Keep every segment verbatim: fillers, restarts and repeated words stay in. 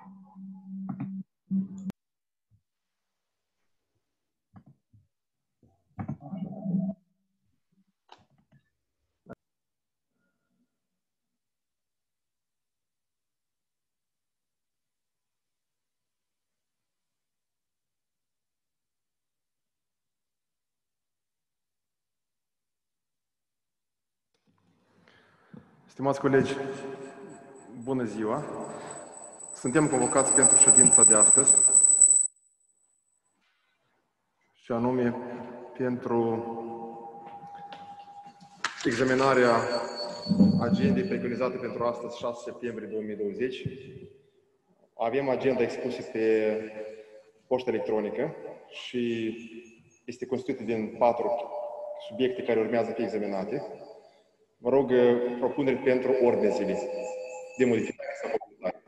Stimați colegi, bună ziua! Suntem convocați pentru ședința de astăzi, și anume pentru examinarea agendei preconizate pentru astăzi, șase septembrie două mii douăzeci. Avem agenda expusă pe poștă electronică și este constituită din patru subiecte care urmează să fie examinate. Vă rog, propuneri pentru ordine zilei de modificare sau completare.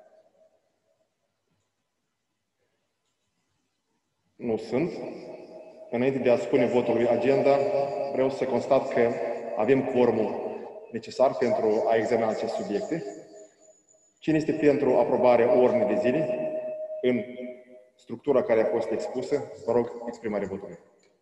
Nu sunt. Înainte de a spune votului agenda, vreau să constat că avem quorumul necesar pentru a examina aceste subiecte. Cine este pentru aprobarea ordinii de zile în structura care a fost expusă? Vă rog, exprimarea votului.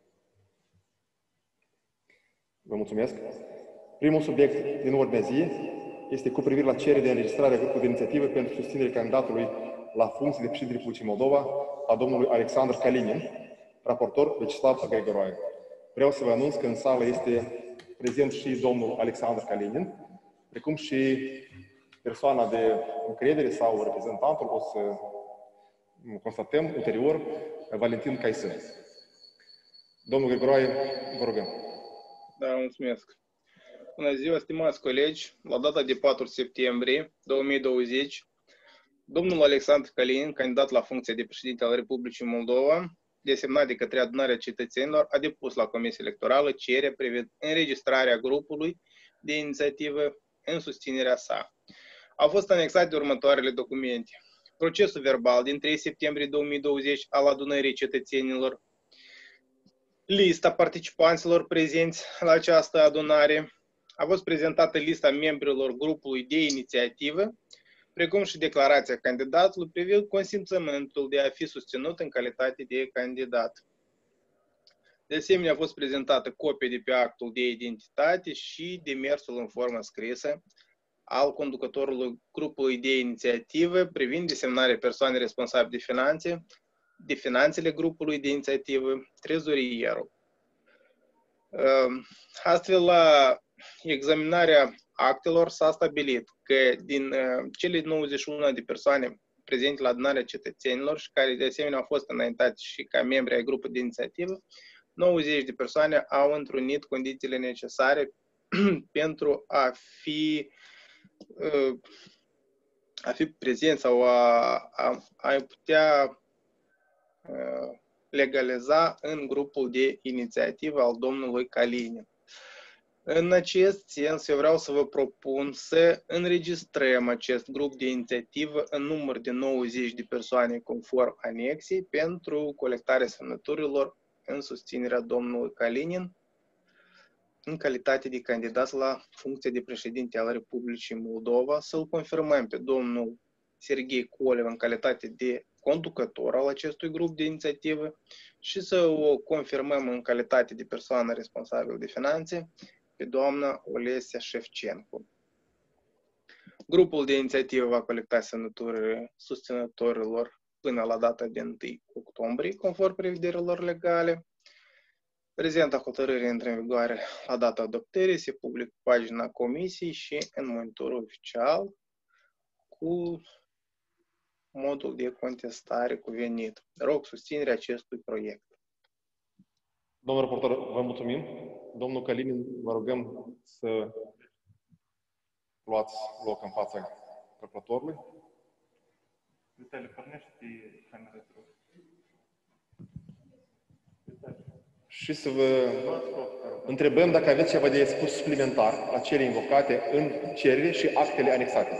Vă mulțumesc. Primul subiect din ordinea zi este cu privire la cererea de înregistrare a grupului de inițiativă pentru susținerea candidatului la funcție de președinte Republicii Moldova a domnului Alexandru Kalinin, raportor Vyacheslav Grigoroiu. Vreau să vă anunț că în sală este prezent și domnul Alexandru Kalinin, precum și persoana de încredere sau reprezentantul, o să constatăm ulterior, Valentin Caisân. Domnul Grigoroiu, vă rugăm. Da, mulțumesc. Bună ziua, stimați colegi! La data de patru septembrie două mii douăzeci, domnul Alexandru Kalinin, candidat la funcția de președinte al Republicii Moldova, desemnat de către Adunarea Cetățenilor, a depus la Comisia Electorală cererea privind înregistrarea grupului de inițiativă în susținerea sa. Au fost anexate următoarele documente: procesul verbal din trei septembrie două mii douăzeci al Adunării Cetățenilor, lista participanților prezenți la această adunare, a fost prezentată lista membrilor grupului de inițiativă, precum și declarația candidatului privind consimțământul de a fi susținut în calitate de candidat. De asemenea, a fost prezentată copie de pe actul de identitate și demersul în formă scrisă al conducătorului grupului de inițiativă privind desemnarea persoanei responsabile de finanțe, de finanțele grupului de inițiativă, trezorierul. Astfel, la examinarea actelor s-a stabilit că din cele nouăzeci și unu de persoane prezente la Adunarea Cetățenilor și care de asemenea au fost înaintate și ca membri ai grupului de inițiativă, nouăzeci de persoane au întrunit condițiile necesare pentru a fi a fi prezent sau a, a, a putea legaliza în grupul de inițiativă al domnului Kalinin. În acest sens, eu vreau să vă propun să înregistrăm acest grup de inițiativă în număr de nouăzeci de persoane conform anexei pentru colectarea semnăturilor în susținerea domnului Kalinin în calitate de candidat la funcția de președinte al Republicii Moldova, să-l confirmăm pe domnul Serghei Kolev în calitate de conducător al acestui grup de inițiativă și să o confirmăm în calitate de persoană responsabilă de finanțe pe doamna Olesia Șefcenco. Grupul de inițiativă va colecta semnăturile susținătorilor până la data de întâi octombrie, conform prevederilor legale. Prezenta hotărâre intră în vigoare la data adoptării, se publică pe pagina comisiei și în monitorul oficial cu modul de contestare cuvenit. Rog susținerea acestui proiect. Domnul raportor, vă mulțumim. Domnul Kalinin, vă rugăm să luați loc în fața raportorului. Vitali, pornește candidatura. Și să vă întrebăm dacă aveți ceva de spus suplimentar la cele invocate în cerere și actele anexate.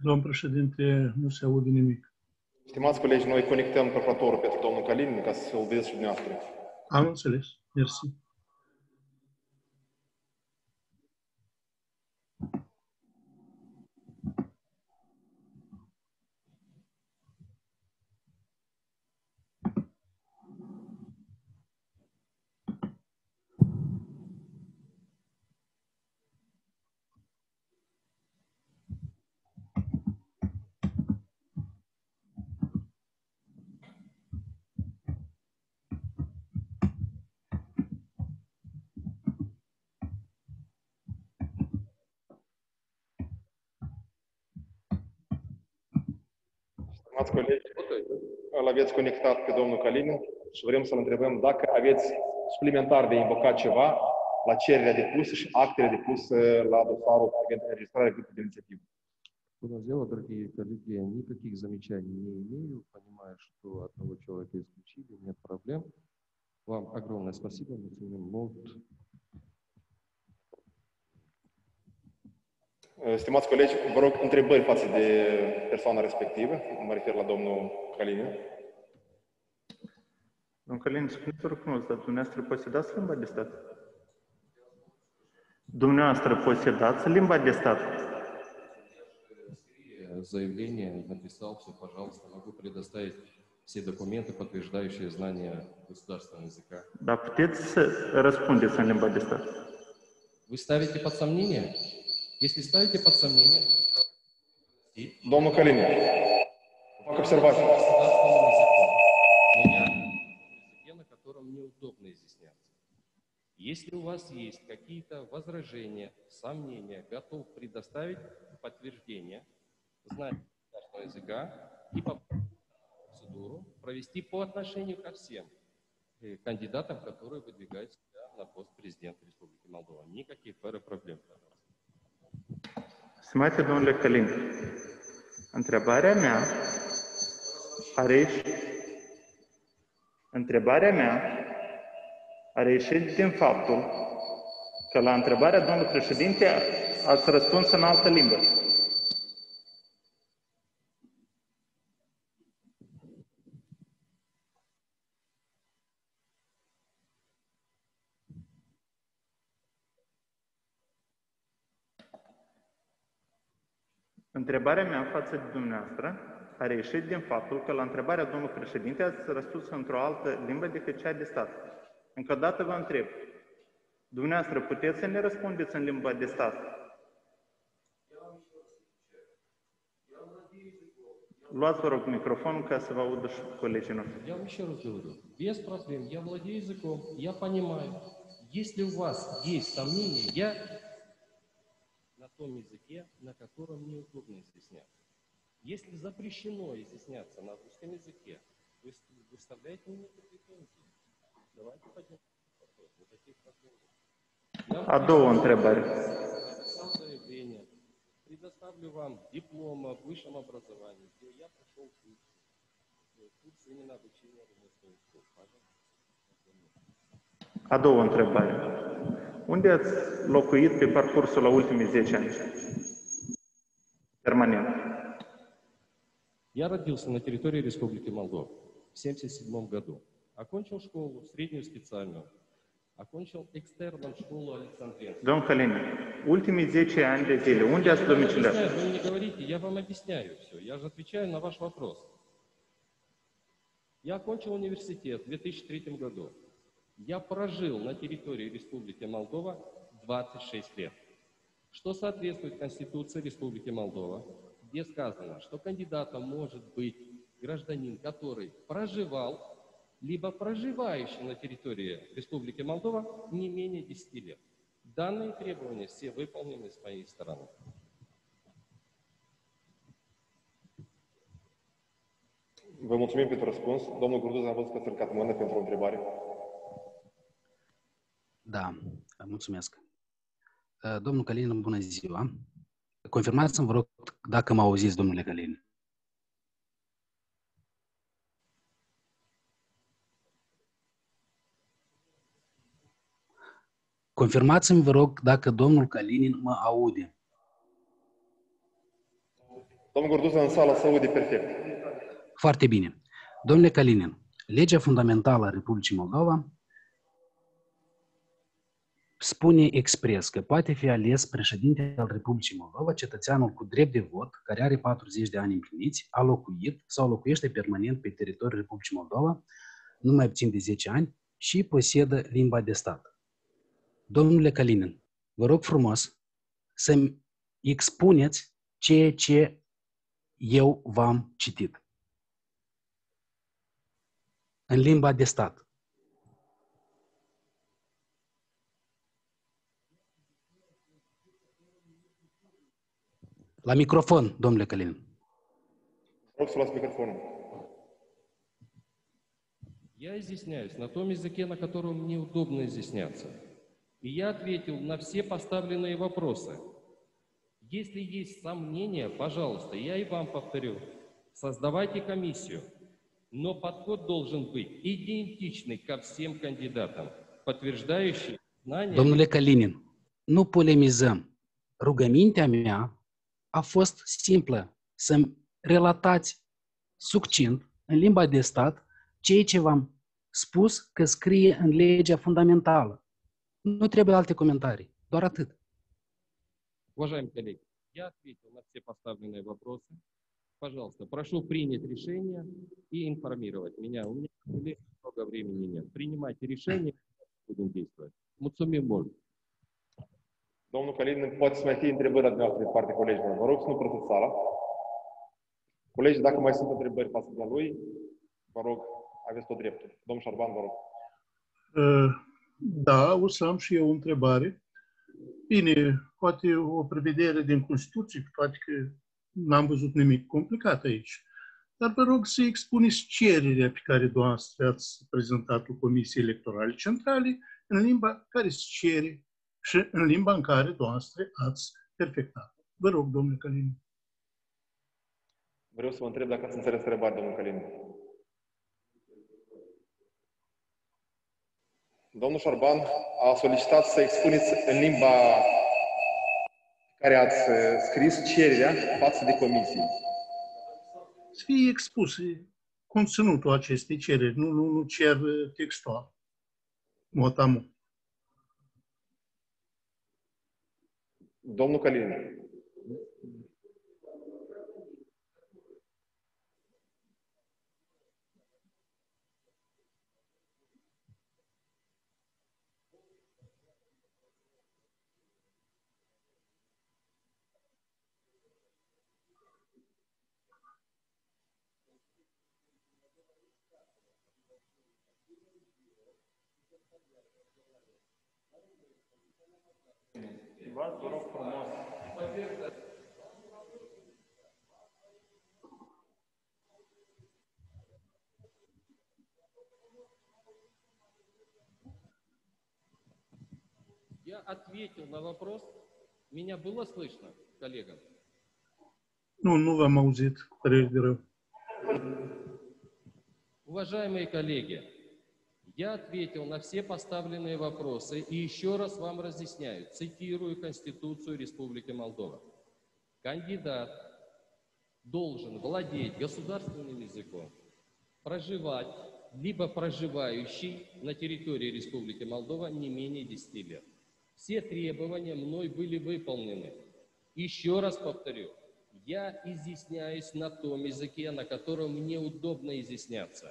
Domn președinte, nu se aude nimic. Stimați colegi, noi conectăm calculatorul pentru domnul Kalinin ca să-l vedeți și dumneavoastră. Am înțeles. Mersi. Stimați colegi, îl aveți conectat pe domnul Kalinin și vrem să-l întrebăm dacă aveți suplimentar de invocat ceva la cererea depusă și actele depuse la dosarul privind înregistrarea grupului de inițiativă. Bună ziua, дорогие коллеги. Никаких замечаний не имею. Понимаю, что одного человека исключили, нет проблем. Вам огромное спасибо. Mulțumim mult. Stimați colegi, vă rog întrebări față de persoana respectivă. Mă refer la domnul Kalinin. Domnul Kalinin, spuneți vă rog frumos, dar dumneavoastră posedați limba de stat? Dumneavoastră posedați limba de stat? Заявление написал, все, пожалуйста, могу предоставить все документы, подтверждающие знание государственного языка. Dar puteți să răspundeți în limba de stat? Вы ставите под сомнение? Если ставите под сомнение... Domnul Kalinin, fac observație. На котором неудобно изъясняться. Если у вас есть какие-то возражения, сомнения, готов предоставить подтверждение знания государственного языка и процедуру провести по отношению ко всем кандидатам, которые выдвигают себя на пост президента Республики Молдова. Никаких проблем. Stimate domnule Kalinin, întrebarea mea are întrebarea mea a reieșit din faptul că la întrebarea domnului președinte ați răspuns în altă limbă. Întrebarea mea față de dumneavoastră a reieșit din faptul că la întrebarea domnului președinte ați răspuns într-o altă limbă decât cea de stat. Încă o dată vă întreb, dumneavoastră puteți să ne răspundeți în limba de stat? Luați, vă rog, microfonul ca să vă audă și colegii noștri. Я вам еще раз говорю, без проблем, я владею языком, я понимаю. Если у вас есть сомнения, я на том языке, на котором неудобно изъясняться. Если запрещено изъясняться на русском языке, вы выставляете мне претензии. Давайте поднимем вопрос. Никаких проблем нет. A doua întrebare. Сам заявление. Предоставлю вам диплом о высшем образовании, где я прошел курс. Курс именно обучения румынского языка. A doua întrebare. Unde ați locuit pe parcursul la ultimii zece ani? Permanent. Я родился на территории Республики Молдова в семьдесят седьмом году. Окончил школу, среднюю специальную. Окончил экстерном школу Александренко. Domnul Kalinin, ultimii zece ani de zile, unde ați domiciliat? Вы мне говорите, я вам объясняю все. Я же отвечаю на ваш вопрос. Я окончил университет в две тысячи третьем году. Я прожил на территории Республики Молдова двадцать шесть лет, что соответствует Конституции Республики Молдова, где сказано, что кандидатом может быть гражданин, который проживал, либо проживающий на территории Республики Молдова не менее десяти лет. Данные требования все выполнены с моей стороны. Vă mulțumim pentru răspuns. Domnul Gurduz, am văzut că ați ridicat mână pentru o întrebare. Da, mulțumesc. Domnul Kalinin, bună ziua. Confirmați-mi, vă rog, dacă mă auziți, domnule Kalinin. Confirmați-mi, vă rog, dacă domnul Kalinin mă aude. Domnul Gorduță în sală se aude perfect. Foarte bine. Domnule Kalinin, legea fundamentală a Republicii Moldova spune expres că poate fi ales președinte al Republicii Moldova, cetățeanul cu drept de vot, care are patruzeci de ani împliniți, a locuit sau locuiește permanent pe teritoriul Republicii Moldova, nu mai puțin de zece ani, și posedă limba de stat. Domnule Kalinin, vă rog frumos să-mi expuneți ceea ce eu v-am citit în limba de stat. La microfon, domnule Kalinin. Rog să luați microfonul. Я изъясняюсь на том языке, на котором мне удобно изъясняться. И я ответил на все поставленные вопросы. Если есть сомнения, пожалуйста, я и вам повторю, создавайте комиссию. Но подход должен быть идентичный ко всем кандидатам, подтверждающий знания... Domnule Kalinin, nu polemizăm. Rugămintea mea a fost simplă, să-mi relatați succint, în limba de stat, ceea ce v-am spus că scrie în legea fundamentală. Nu trebuie alte comentarii, doar atât. Уважаемые коллеги, я ответил на все поставленные вопросы. Пожалуйста, прошу принять решение и информировать меня. У меня много времени нет. Принимайте решение, будем действовать. Mulțumim mult. Domnul Kalinin, poate să mai fie întrebări la dumneavoastră de partea colegilor. Vă rog să nu părăsiți sala. Colegi, dacă mai sunt întrebări față de lui, vă rog, aveți tot dreptul. Domnul Șarban, vă rog. Da, o să am și eu o întrebare. Bine, poate o prevedere din Constituție, poate că n-am văzut nimic complicat aici. Dar vă rog să expuneți cererea pe care dumneavoastră ați prezentat-o Comisiei Electorale Centrale în limba care se cere și în limba în care dumneavoastră ați perfectat. Vă rog, domnule Kalinin. Vreau să vă întreb dacă ați înțeles întrebarea, domnul Kalinin. Domnul Șarban a solicitat să expuneți în limba care ați scris cererea față de comisie. Să fie expus conținutul acestei cereri, nu, nu, nu cer textual. Motamu. Domnul Kalinin. Vă rog frumos. Я ответил на вопрос. Меня было слышно, коллега? Nu, nu v-am auzit, cu părere de rău. Уважаемые коллеги, я ответил на все поставленные вопросы и еще раз вам разъясняю, цитирую Конституцию Республики Молдова. Кандидат должен владеть государственным языком, проживать, либо проживающий на территории Республики Молдова не менее десяти лет. Все требования мной были выполнены. Еще раз повторю, я изъясняюсь на том языке, на котором мне удобно изъясняться.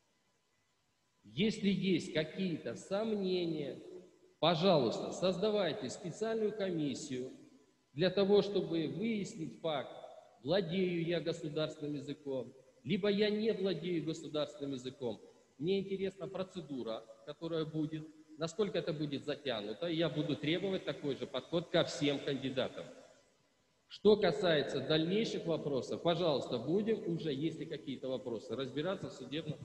Если есть какие-то сомнения, пожалуйста, создавайте специальную комиссию для того, чтобы выяснить факт, владею я государственным языком, либо я не владею государственным языком. Мне интересна процедура, которая будет, насколько это будет затянуто, и я буду требовать такой же подход ко всем кандидатам. Что касается дальнейших вопросов, пожалуйста, будем уже, если какие-то вопросы, разбираться в судебном.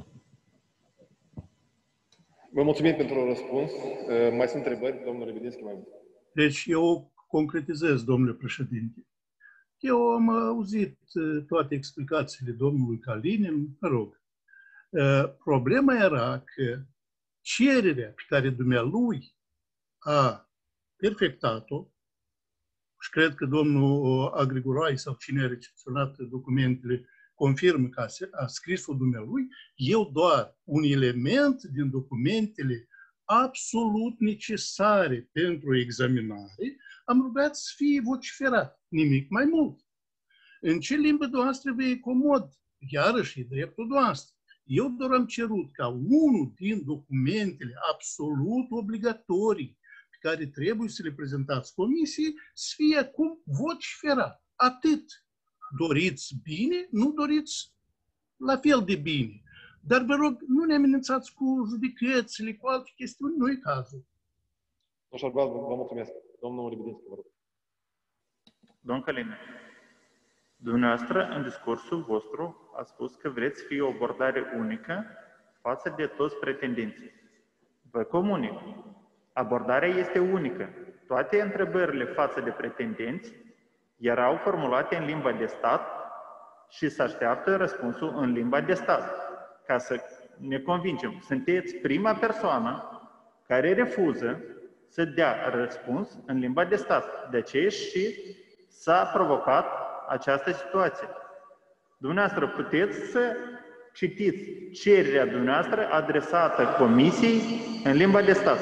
Vă mulțumim pentru răspuns. Mai sunt întrebări, domnul Lebedinski? Mai... Deci eu concretizez, domnule președinte. Eu am auzit toate explicațiile domnului Kalinin, mă rog. Problema era că cererea pe care dumnealui a perfectat-o și cred că domnul Agrigoroi sau cine a recepționat documentele confirmă că a scris-o dumnealui, eu doar un element din documentele absolut necesare pentru examinare am rugat să fie vociferat, nimic mai mult. În ce limbă dumneavoastră vă e comod? Iarăși e dreptul dumneavoastră. Eu doar am cerut ca unul din documentele absolut obligatorii pe care trebuie să le prezentați comisiei să fie acum vociferat. Atât. Doriți bine, nu doriți la fel de bine. Dar vă rog, nu ne amenințați cu judecățile, cu alte chestiuni, nu e cazul. Domnul Șarbat, vă mulțumesc. Domnul Libidinski, vă rog. Domnul Căline, dumneavoastră, în discursul vostru, a spus că vreți să fie o abordare unică față de toți pretendenții. Vă comunic. Abordarea este unică. Toate întrebările față de pretendenți erau formulate în limba de stat și se așteaptă răspunsul în limba de stat. Ca să ne convingem, sunteți prima persoană care refuză să dea răspuns în limba de stat. De aceea și s-a provocat această situație. Dumneavoastră puteți să citiți cererea dumneavoastră adresată Comisiei în limба de stat.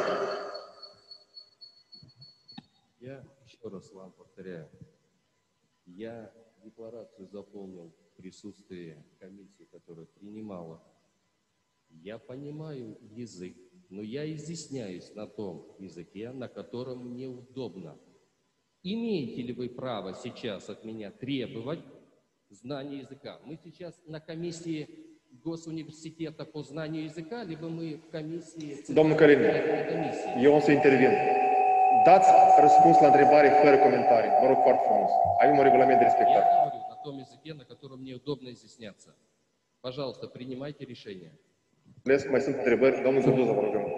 Я еще раз вам повторяю. Я декларацию заполнил в присутствии комиссии, которая принимала. Я понимаю язык, но я изъясняюсь на том языке, на котором мне удобно. Имеете ли вы право сейчас от меня требовать знания языка? Мы сейчас на комиссии Госуниверситета по знанию языка, либо мы в комиссии... Domnul Căline, eu o să intervin. Dați răspuns la întrebare fără comentarii. Vă rog foarte frumos. Avem un regulament de respectat. Я говорю на том языке, на котором мне удобно изъясняться. Пожалуйста, принимайте решение. Mai sunt întrebări. Domnul Zăbuza, vă rugăm.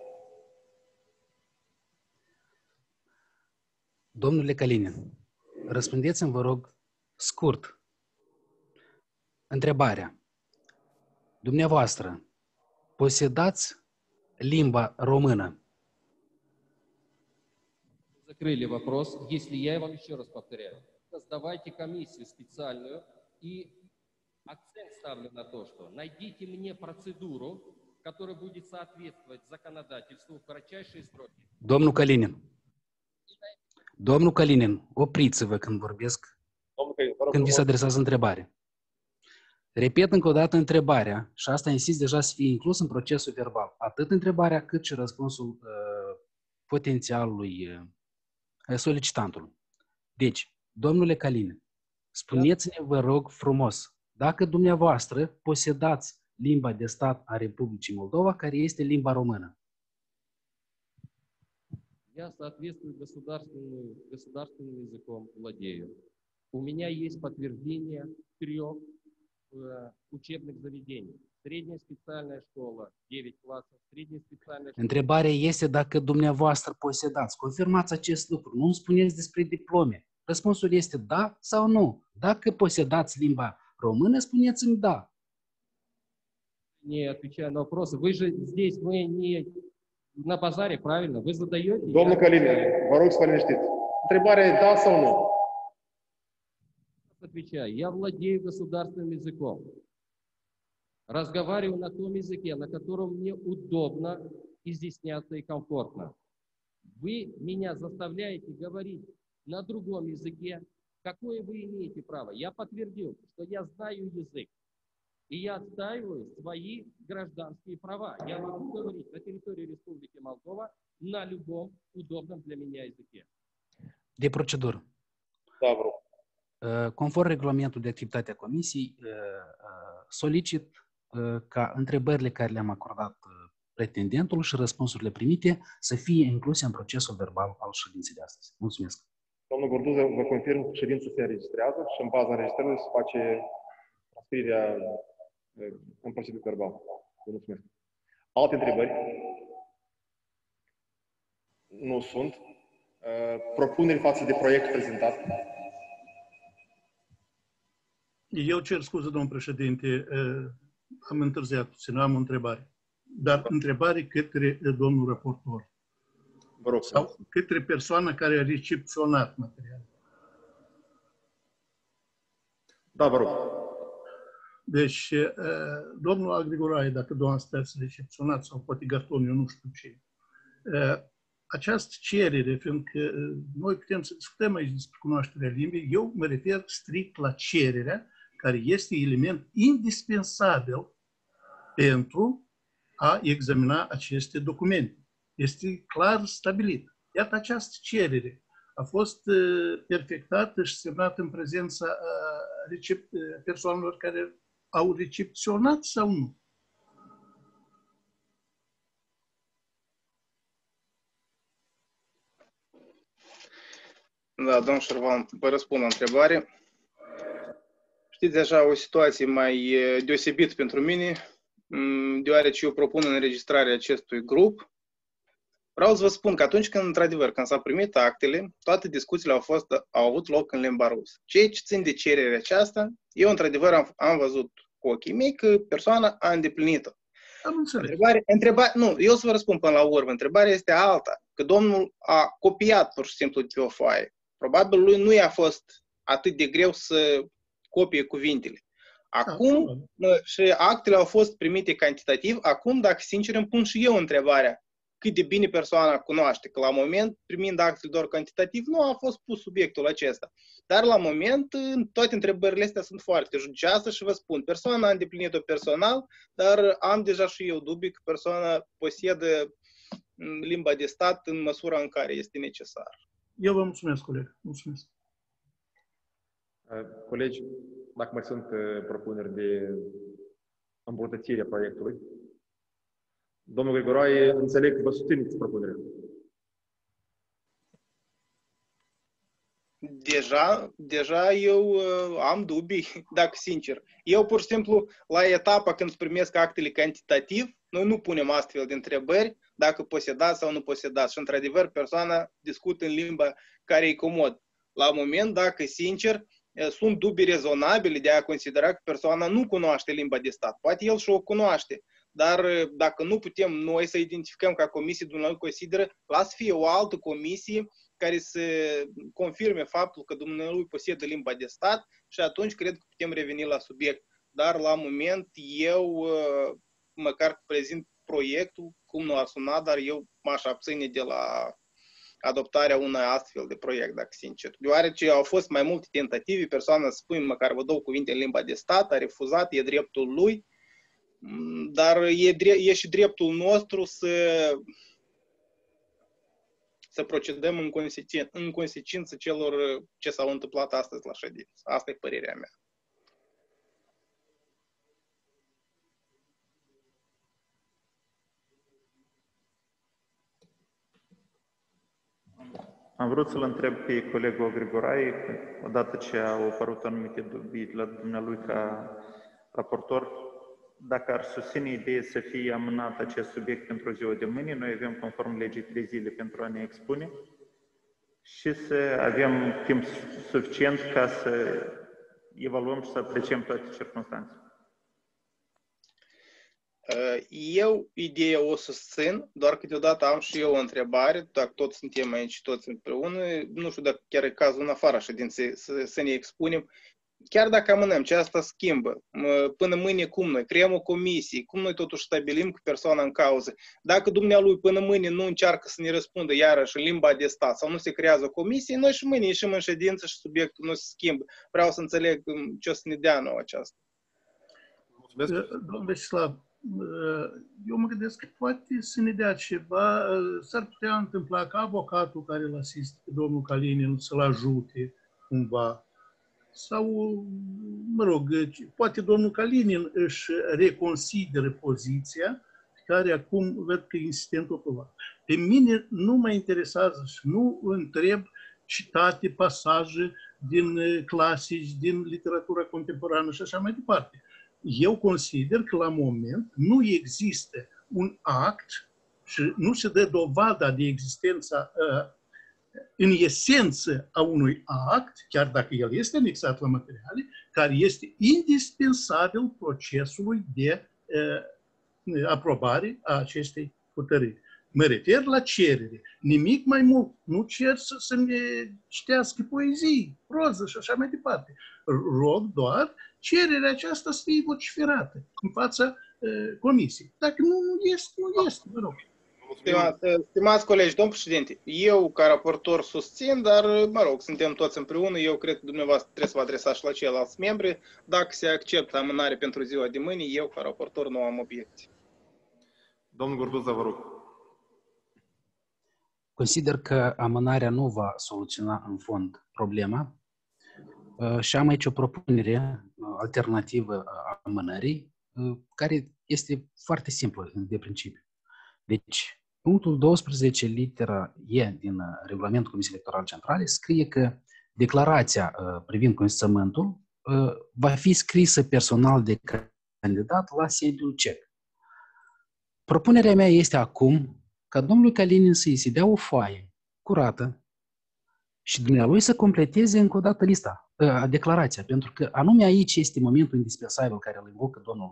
Domnule Căline, răspundeți-mi, vă rog, scurt. Întrebarea. Dumneavoastră, posedați limba română? Закрыли вопрос. Если я вам еще раз повторяю, создавайте комиссию специальную и акцент ставлю на то, что найдите мне процедуру, которая будет соответствовать законодательству в кратчайшие сроки. Domnul Călinin, domnul Călinin, opriți-vă când vorbesc, când vi se adresează întrebare. Repet încă o dată întrebarea și asta insist deja să fie inclus în procesul verbal. Atât întrebarea cât și răspunsul uh, potențialului uh, solicitantului. Deci, domnule Călinin, spuneți-ne, vă rog frumos, dacă dumneavoastră posedați limba de stat a Republicii Moldova, care este limba română. Я соответствую государственным, государственным языком владею. У меня есть подтверждение трех э, учебных заведений. Средняя специальная школа, девять классов, средняя специальная школа. Întrebarea este dacă dumneavoastră posedați. Confirmați acest lucru. Nu îmi spuneți despre diplome. Răspunsul este da sau nu. Dacă posedați limba română, spuneți-mi da. Не отвечая на вопросы. Вы же здесь, вы не на базаре, правильно? Вы задаете... Domnul Căline, vă rog să vă liniștiți. Întrebarea e da sau nu? Отвечаю. Я владею государственным языком. Разговариваю на том языке, на котором мне удобно изъясняться и комфортно. Вы меня заставляете говорить на другом языке. Какое вы имеете право? Я подтвердил, что я знаю язык. И я отстаиваю свои гражданские права. Я могу говорить на территории Республики Молдова на любом удобном для меня языке. De procedură. Da, vă rog. Conform regulamentului de activitate a Comisiei, solicit ca întrebările care le-am acordat pretendentul și răspunsurile primite să fie incluse în procesul verbal al ședinței de astăzi. Mulțumesc. Domnul Gorduză, vă confirm că ședința se înregistrează și în baza înregistrării se face transcrierea în procedură verbal. Vă mulțumesc. Alte întrebări? Nu sunt. Propuneri față de proiect prezentat? Eu cer scuze, domnul președinte, am întârziat puțin, am o întrebare. Dar întrebare către domnul raportor. Vă rog. Sau către persoana care a recepționat materialul. Da, vă rog. Deci, domnul Agrigoraie, dacă doamna să recepționat sau poate Garton, eu nu știu ce, această cerere, fiindcă noi putem să discutăm aici despre cunoașterea limbii, eu mă refer strict la cererea, care este element indispensabil pentru a examina aceste documente. Este clar stabilit. Iată, această cerere a fost perfectată și semnată în prezența persoanelor care au recepționat sau nu? Da, domnul Șervan, vă răspund la întrebare. Știți, așa, o situație mai deosebită pentru mine, deoarece eu propun înregistrarea acestui grup. Vreau să vă spun că atunci când, într-adevăr, când s-au primit actele, toate discuțiile au, fost, au avut loc în limba rusă. Ceea ce țin de cererea aceasta, eu, într-adevăr, am, am văzut cu ochii mei că persoana a îndeplinit-o. Am înțeles. Întrebare, întrebare, nu, eu să vă răspund până la urmă. Întrebarea este alta, că domnul a copiat pur și simplu de pe o foaie. Probabil lui nu i-a fost atât de greu să copie cuvintele. Acum, da, și actele au fost primite cantitativ, acum, dacă sincer, îmi pun și eu întrebarea cât de bine persoana cunoaște, că la moment, primind actele doar cantitativ, nu a fost pus subiectul acesta. Dar la moment, toate întrebările astea sunt foarte judicioase și vă spun, persoana a îndeplinit-o personal, dar am deja și eu dubii că persoana posedă limba de stat în măsura în care este necesar. Eu vă mulțumesc, coleg. Mulțumesc. Colegi, dacă mai sunt propuneri de îmbunătățire a proiectului. Domnul Grigoraie, înțeleg că vă susțineți propunerea. Deja, deja eu uh, am dubii, dacă sincer. Eu, pur și simplu, la etapa când primesc actele cantitativ, noi nu punem astfel de întrebări, dacă posedați sau nu posedați. Și, într-adevăr, persoana discută în limba care îi comod. La moment, dacă, sincer, sunt dubii rezonabile de a considera că persoana nu cunoaște limba de stat. Poate el și o cunoaște. Dar dacă nu putem noi să identificăm ca comisie, dumneavoastră consideră, lasă fie o altă comisie care să confirme faptul că dumneavoastră posedă limba de stat și atunci cred că putem reveni la subiect. Dar la moment eu, măcar prezint proiectul, cum nu a sunat, dar eu m-aș abține de la adoptarea unui astfel de proiect, dacă sincer. Deoarece au fost mai multe tentative, persoana spune măcar vă dau cuvinte în limba de stat, a refuzat, e dreptul lui. Dar e, e și dreptul nostru să, să procedăm în, consecin, în consecință celor ce s-au întâmplat astăzi la ședință. Asta e părerea mea. Am vrut să-l întreb pe colegul Grigoraie, odată ce au apărut anumite dubii la dumnealui ca raportor, dacă ar susține ideea să fie amânat acest subiect pentru ziua de mâine, noi avem conform legii trei zile pentru a ne expune și să avem timp suficient ca să evaluăm și să apreciem toate circunstanțele. Eu ideea o susțin, doar câteodată am și eu o întrebare, dacă toți suntem aici, toți împreună, nu știu dacă chiar e cazul în afara ședinței să, să ne expunem. Chiar dacă amânăm, ce asta schimbă, până mâine cum noi, creăm o comisie, cum noi totuși stabilim cu persoana în cauză. Dacă dumnealui până mâine nu încearcă să ne răspundă iarăși în limba de stat sau nu se creează o comisie, noi și mâine ieșim în ședință și subiectul nu se schimbă. Vreau să înțeleg ce o să ne dea nouă aceasta. Mulțumesc. Domnul Vecislav, eu mă gândesc că poate să ne dea ceva, s-ar putea întâmpla ca avocatul care îl asistă pe domnul Kalinin să-l ajute cumva. Sau, mă rog, poate domnul Kalinin își reconsideră poziția care acum văd că insistent o provat. Pe mine nu mă interesează și nu întreb citate, pasaje din clasici, din literatura contemporană și așa mai departe. Eu consider că la moment nu există un act și nu se dă dovada de existența în esență a unui act, chiar dacă el este anexat la materiale, care este indispensabil procesului de uh, aprobare a acestei hotărâri. Mă refer la cerere. Nimic mai mult. Nu cer să, să ne citească poezii, proză și așa mai departe. Rog doar cererea aceasta să fie vociferată în fața uh, comisiei. Dacă nu, nu este, nu este, mă rog. Stimați, stimați colegi, domn președinte, eu ca raportor susțin, dar, mă rog, suntem toți împreună, eu cred că dumneavoastră trebuie să vă adresați și la ceilalți membri. Dacă se acceptă amânare pentru ziua de mâine, eu ca raportor nu am obiecții. Domnul Gurduza, vă rog. Consider că amânarea nu va soluționa în fond problema și am aici o propunere alternativă a amânării, care este foarte simplă de principiu. Deci, punctul doisprezece, litera E din Regulamentul Comisiei Electorale Centrale scrie că declarația privind consimțământul va fi scrisă personal de candidat la sediul C E C. Propunerea mea este acum ca domnului Kalinin să-i se dea o foaie curată și dumnealui să completeze încă o dată lista, declarația, pentru că anume aici este momentul indispensabil care îl invocă domnul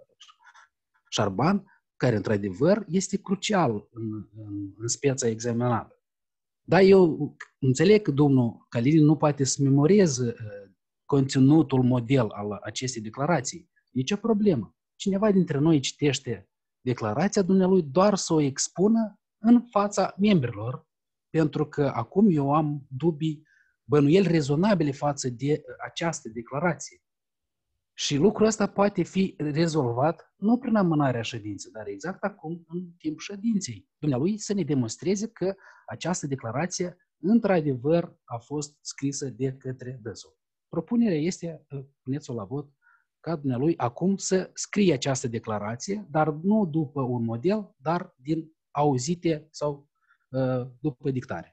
Șarban, care, într-adevăr, este crucial în, în, în speța examinată. Dar eu înțeleg că domnul Kalinin nu poate să memoreze uh, conținutul model al acestei declarații. Nici o problemă. Cineva dintre noi citește declarația dumnealui doar să o expună în fața membrilor, pentru că acum eu am dubii, bănuieli rezonabile față de această declarație. Și lucrul ăsta poate fi rezolvat nu prin amânarea ședinței, dar exact acum, în timpul ședinței. Dumnealui să ne demonstreze că această declarație, într-adevăr, a fost scrisă de către dânsul. Propunerea este, puneți-o la vot, ca dumnealui acum să scrie această declarație, dar nu după un model, dar din auzite sau uh, după dictare.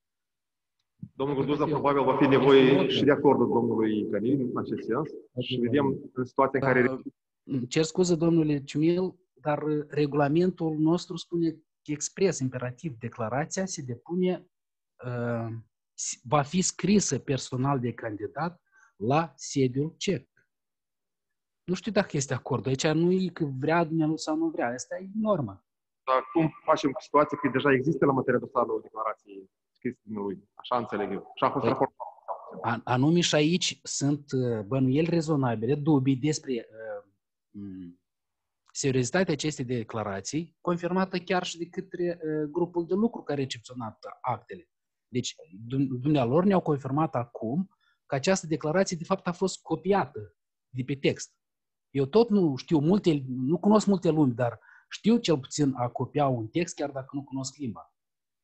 Domnul Gurduza, probabil va fi nevoie și de acordul domnului Kalinin în acest sens și vedem în situația în care... Cer scuze, domnule Ciumil, dar regulamentul nostru spune expres, imperativ, declarația se depune, uh, va fi scrisă personal de candidat la sediul C E C. Nu știu dacă este acord. Aici nu e că vrea dumnealui sau nu vrea. Asta e normă. Dar cum facem cu situația că deja există la materia dosară o declarație scrisă dumnealui? Așa înțeleg eu. Și a fost raportat. Anume și aici sunt bănuieli rezonabile, dubii despre uh, seriozitatea acestei declarații, confirmată chiar și de către uh, grupul de lucru care a recepționat actele. Deci, dumnealor ne-au confirmat acum că această declarație, de fapt, a fost copiată de pe text. Eu tot nu știu multe, nu cunosc multe lumi, dar știu cel puțin a copia un text, chiar dacă nu cunosc limba.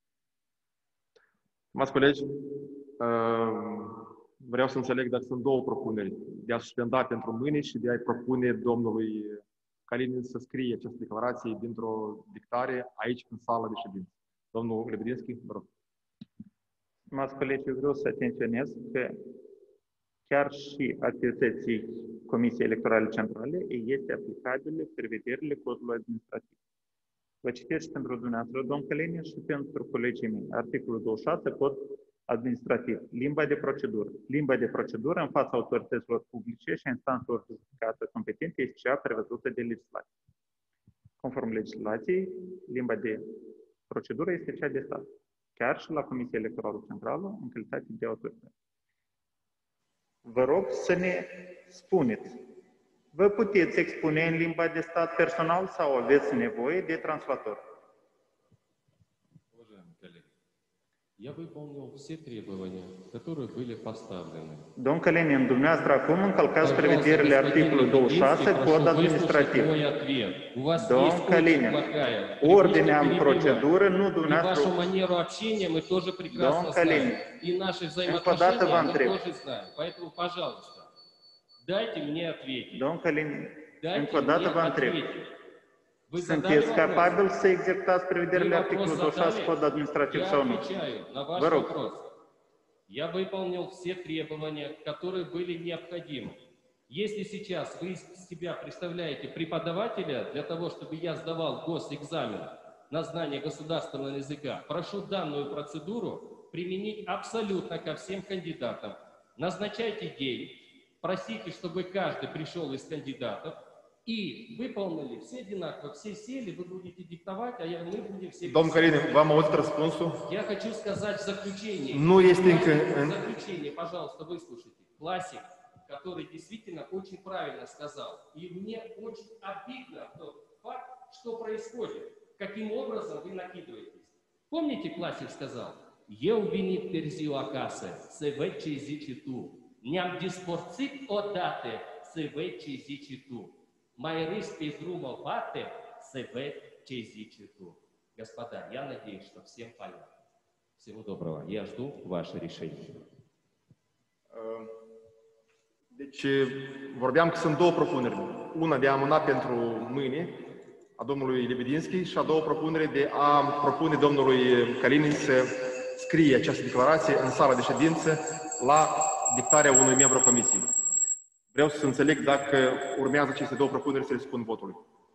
Stimați colegi, vreau să înțeleg dacă sunt două propuneri, de a suspenda pentru mâine și de a-i propune domnului Kalinin să scrie această declarație dintr-o dictare aici, în sala de ședință. Domnul Lebedinski, vă rog. Stimați colegi, eu vreau să atenționez că chiar și activității Comisiei Electorale Centrale este aplicabilă prevederile codului administrativ. Vă citesc și pentru dumneavoastră, domn Kalinin, și pentru colegii mei. Articolul douăzeci și șase, cod administrativ. Limba de procedură. Limba de procedură în fața autorităților publice și a instanțelor judecate competente este cea prevăzută de legislație. Conform legislației, limba de procedură este cea de stat. Chiar și la Comisia Electorală Centrală, în calitate de autoritate. Vă rog să ne spuneți, vă puteți expune în limba de stat personal sau aveți nevoie de translator? Уважаемые коллеги, я выполнил все требования, которые были поставлены. Domn Kalinin, dumneavoastră acum încălcați prevederile articolului douăzeci și șase, cod administrativ. Domn Kalinin, ordinea în procedură, nu dumneavoastră... И вашу манеру общения мы тоже прекрасно знаем. И наши взаимоотношения мы тоже знаем. Поэтому, пожалуйста, дайте мне ответить. Domn Kalinin, încă o dată vă întreb. Sunteți capabil să executați prevederile articolului douăzeci și șase, cod administrativ sau nu? Vă rog. Я выполнил все требования, которые были необходимы. Если сейчас вы из себя представляете преподавателя для того, чтобы я сдавал госэкзамен на знание государственного языка, прошу данную процедуру применить абсолютно ко всем кандидатам. Назначайте день, просите, чтобы каждый пришел из кандидатов и выполнили все одинаково, все сели, вы будете диктовать, а я, мы будем все... Domnul Călin, v-am auzit răspunsul. Я хочу сказать в заключение. Nu este încă... В заключение, пожалуйста, выслушайте. Классик, который действительно очень правильно сказал. И мне очень обидно тот факт, что происходит, каким образом вы накидываетесь. Помните, классик сказал? Eu venit târziu acasă, să văd ce zici tu. Ne-am despărțit odată, să văd ce zici tu. Mai râs pe drum o bate, să văd ce zici tu. Господа, я надеюсь, что всем понятно. Всего доброго. Я жду ваше решение. Deci, vorbeam că sunt două propuneri. Una de a amâna pentru mâine, a domnului Lebedinski, și a doua propunere de a propune domnului Kalinin să scrie această declarație în sala de ședință la dictarea unui membru a comisiei. Vreau să înțeleg dacă urmează aceste două propuneri să le supun votului.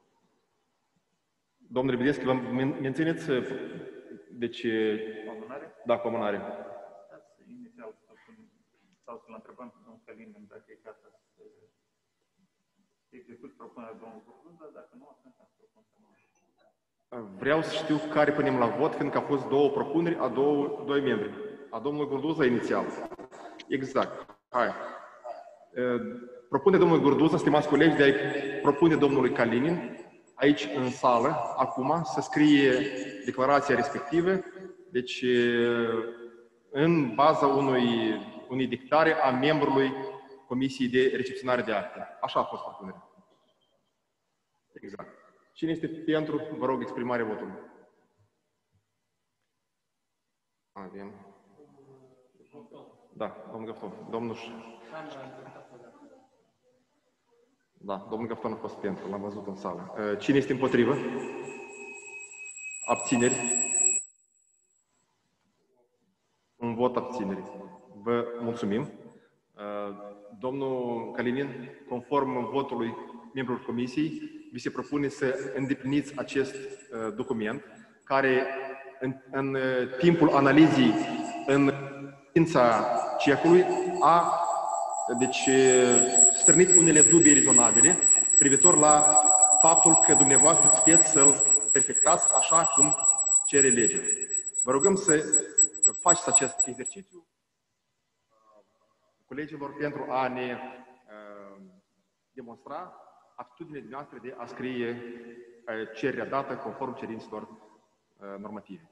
Domnule Lebedinski, vă mențineți? Deci, Amânare? da, cu amânare. Inițial, sau să-l întrebăm pe domnul Kalinin dacă e gata să execut propunerea domnului Gurduza, dacă nu, atunci am propun să nu. Vreau să știu care punem la vot, fiindcă au fost două propuneri a două, doi membri. A domnului Gurduza inițial. Exact. Hai. Propune domnul Gurduza, stimați colegi, de a propune domnului Kalinin aici în sală, acum, să scrie declarația respectivă, deci în baza unui, unei dictare a membrului Comisiei de Recepționare de Acte. Așa a fost propunerea. Exact. Cine este pentru? Vă rog, exprimarea votului. Avem. Da, domnul Găfton. Domnul... Da, domnul Găfton a fost pentru, l-am văzut în sală. Cine este împotrivă? Abțineri? Un vot abțineri. Vă mulțumim. Domnul Kalinin, conform votului membrilor comisiei, vi se propune să îndepliniți acest document, care în, în timpul analizei în știința cehului a deci, strânit unele dubii rezonabile privitor la faptul că dumneavoastră puteți să-l perfectați așa cum cere legea. Vă rugăm să faceți acest exercițiu colegilor pentru a ne uh, demonstra atitudinile noastre de a scrie uh, cererea dată conform cerințelor uh, normative.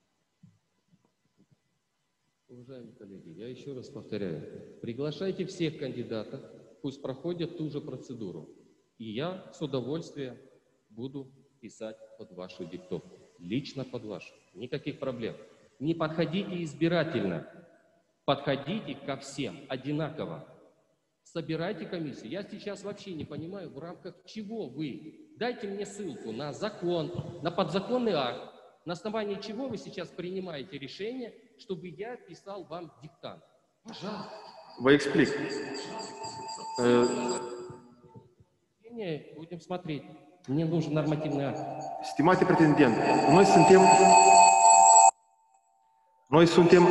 Уважаемые коллеги, я еще раз повторяю, приглашайте всех кандидатов, пусть проходят ту же процедуру. И я с удовольствием буду писать под вашу диктовку. Лично под вашу. Никаких проблем. Не подходите избирательно. Подходите ко всем одинаково. Собирайте комиссию. Я сейчас вообще не понимаю, в рамках чего вы. Дайте мне ссылку на закон, на подзаконный акт, на основании чего вы сейчас принимаете решение, чтобы я писал вам диктант. Пожалуйста. Vă explic. Будем смотреть. Мне нужен нормативный акт. Stimate pretendent, noi suntem... Noi suntem...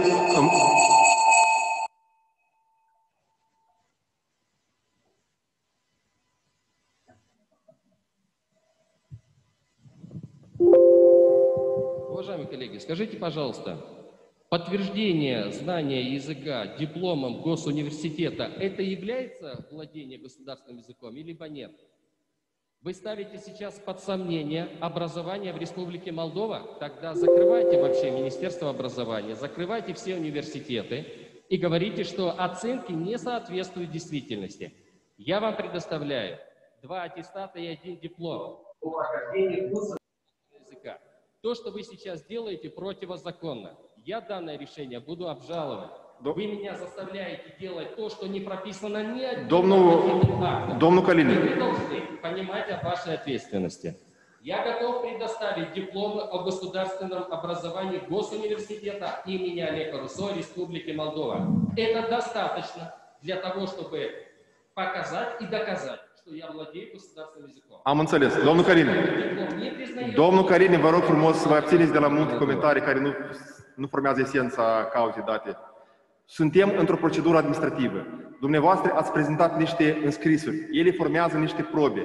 Уважаемые коллеги, скажите, пожалуйста, подтверждение знания языка дипломом госуниверситета – это является владение государственным языком, либо нет? Вы ставите сейчас под сомнение образование в Республике Молдова? Тогда закрывайте вообще Министерство образования, закрывайте все университеты и говорите, что оценки не соответствуют действительности. Я вам предоставляю два аттестата и один диплом по прохождению курса языка. То, что вы сейчас делаете, противозаконно. Я данное решение буду обжаловать. Вы меня заставляете делать то, что не прописано ни одним нормативным актом. Domnul Kalinin. Вы должны понимать о вашей ответственности. Я готов предоставить дипломы о государственном образовании Госуниверситета имени Олега Руссо Республики Молдова. Это достаточно для того, чтобы показать и доказать, что я владею государственным языком. Am înțeles. Domnul Kalinin. Domnul Kalinin, vă rog frumos să vă abțineți de la multe comentarii care nu, nu formează esența cauzei date. Suntem într-o procedură administrativă. Dumneavoastră ați prezentat niște înscrisuri. Ele formează niște probe.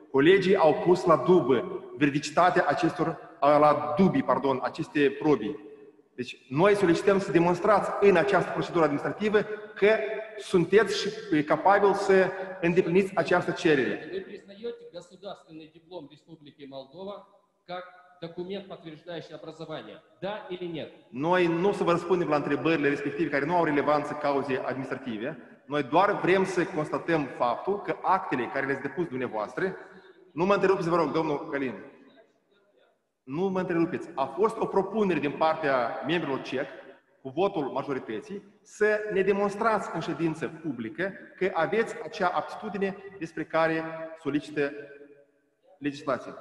Colegii au pus la dubă veridicitatea acestor, la dubii, pardon, aceste probii. Deci, noi solicităm să demonstrați în această procedură administrativă că sunteți și capabili să îndepliniți această cerere. Вы признаете государственный диплом Республики Молдова как документ, подтверждающий образование? Да или нет? Noi nu o să vă răspundem la întrebările respective care nu au relevanță cauzei administrative. Noi doar vrem să constatăm faptul că actele care le-ați depus dumneavoastră, nu mă întrerupeți, vă rog, domnul Călin. Nu mă întrerupeți. A fost o propunere din partea membrilor C E C, cu votul majorității, să ne demonstrați în ședință publică că aveți acea aptitudine despre care solicită legislația.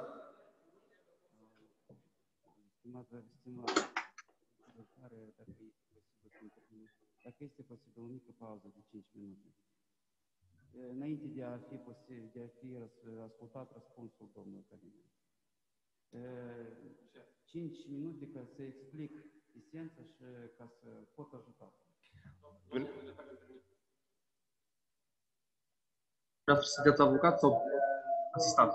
Dacă este posibil, o mică pauză de cinci minute. Înainte de a fi, posibil, de a fi ascultat răspunsul domnului Călin. cinci minute ca să explic esența și ca să pot ajuta. Vreau să sunteți avocat sau asistat?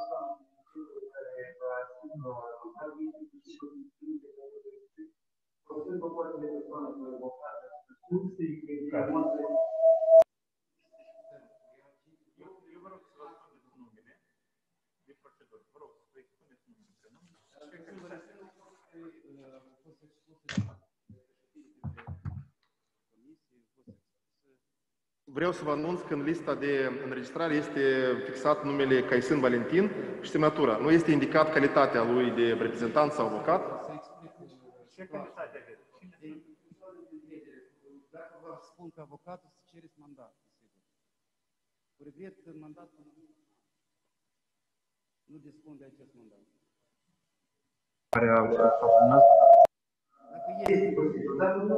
Vreau să vă anunț că în lista de înregistrare este fixat numele Caisin Valentin și semnătura. Nu este indicat calitatea lui de reprezentant sau avocat. Ce calitate aveți? Dacă vă spun că avocatul să cereți mandat, sigur. Cu regret, mandatul nu dispun de acest mandat. Dacă este posibil, dacă nu...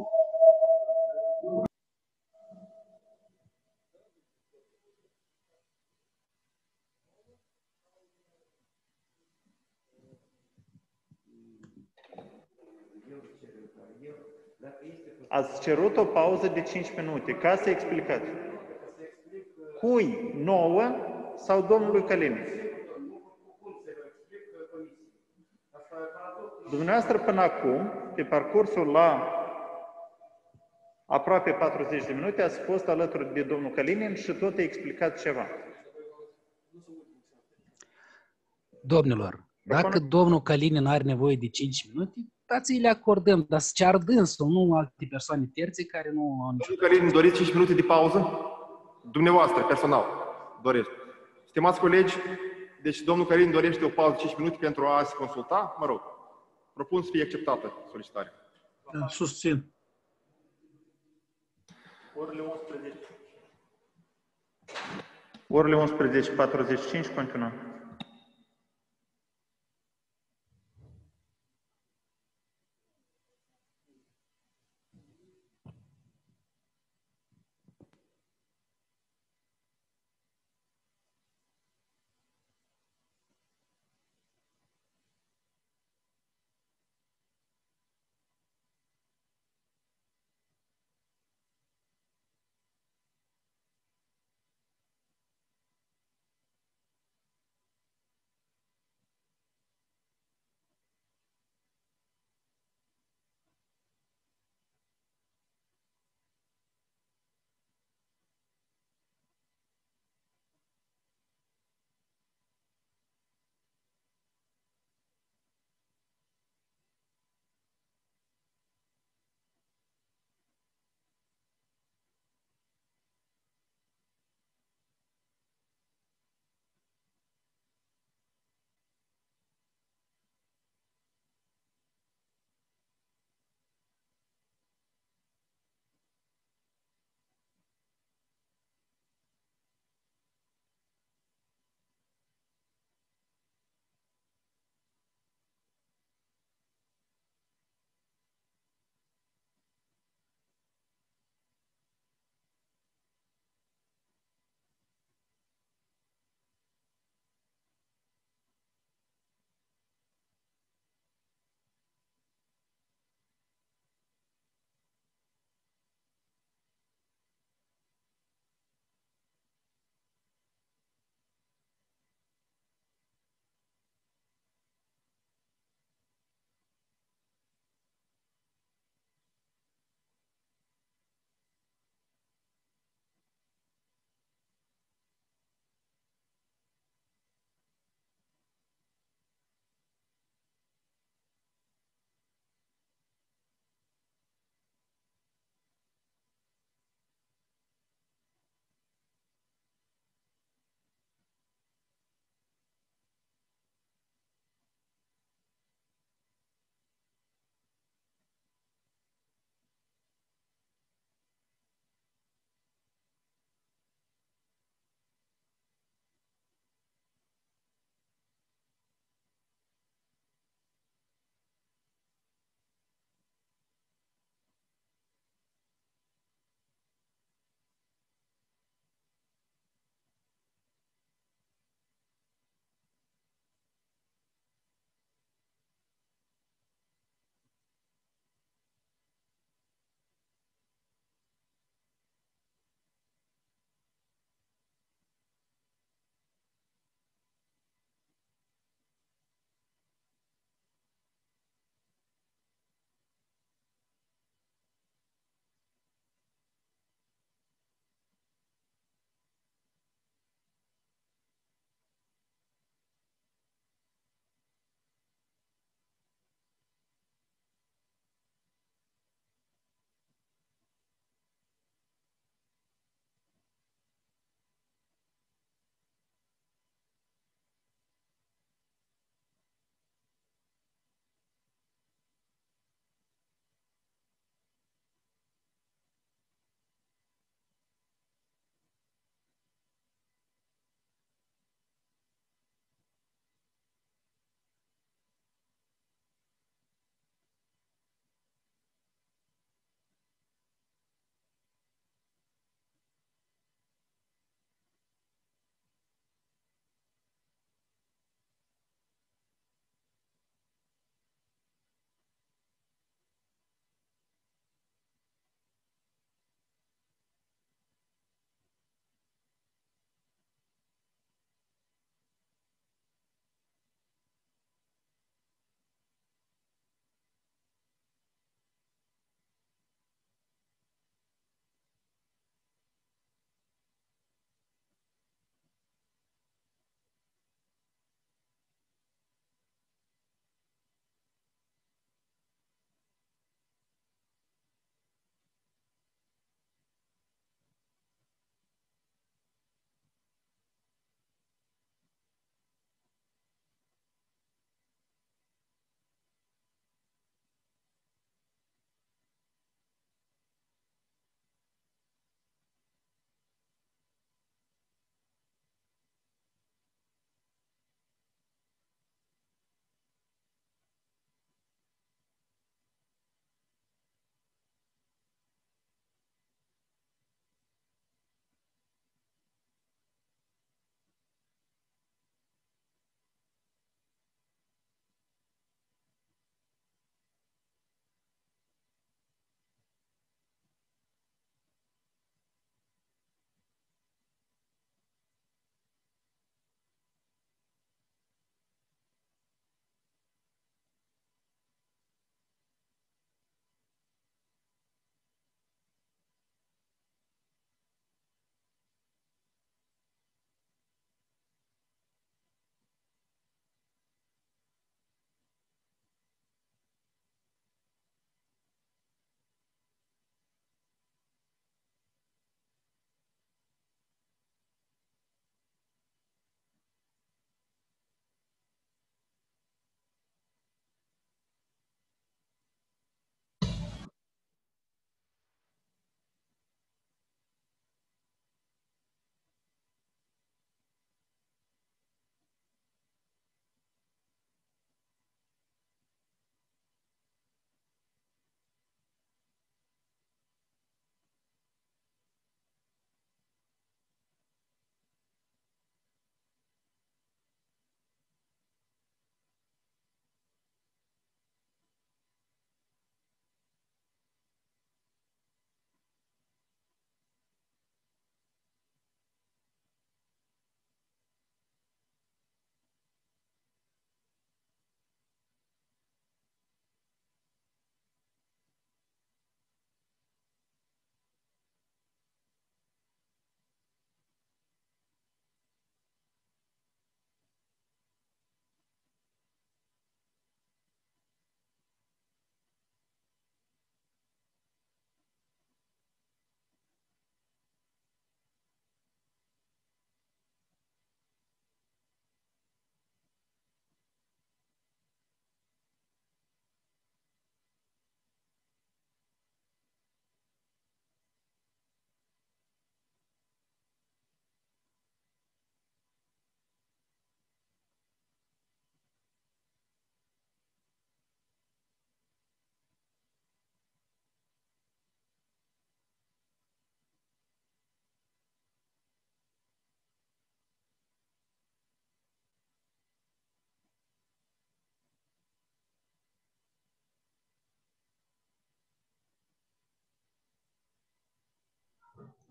Ați cerut o pauză de cinci minute ca să explicați. Cui? Nouă sau domnului Călin? Dumneavoastră până acum, pe parcursul la aproape patruzeci de minute, ați fost alături de domnul Călin și tot a explicat ceva. Domnilor, dacă domnul Călin are nevoie de cinci minute, dați-i le acordăm, dar să ceară dânsul, nu alte persoane terțe care nu au nicio... Domnul Călin, doriți cinci minute de pauză? Dumneavoastră, personal, dorește. Stimați colegi, deci domnul Călin dorește o pauză de cinci minute pentru a se consulta, mă rog, propun să fie acceptată solicitarea. Da, susțin. Orele unsprezece. Orele unsprezece patruzeci și cinci, continuăm.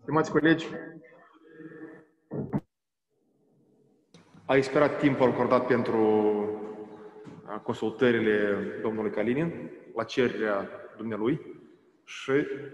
Stimați colegi, a expirat timpul acordat pentru consultările domnului Kalinin la cererea dumnealui și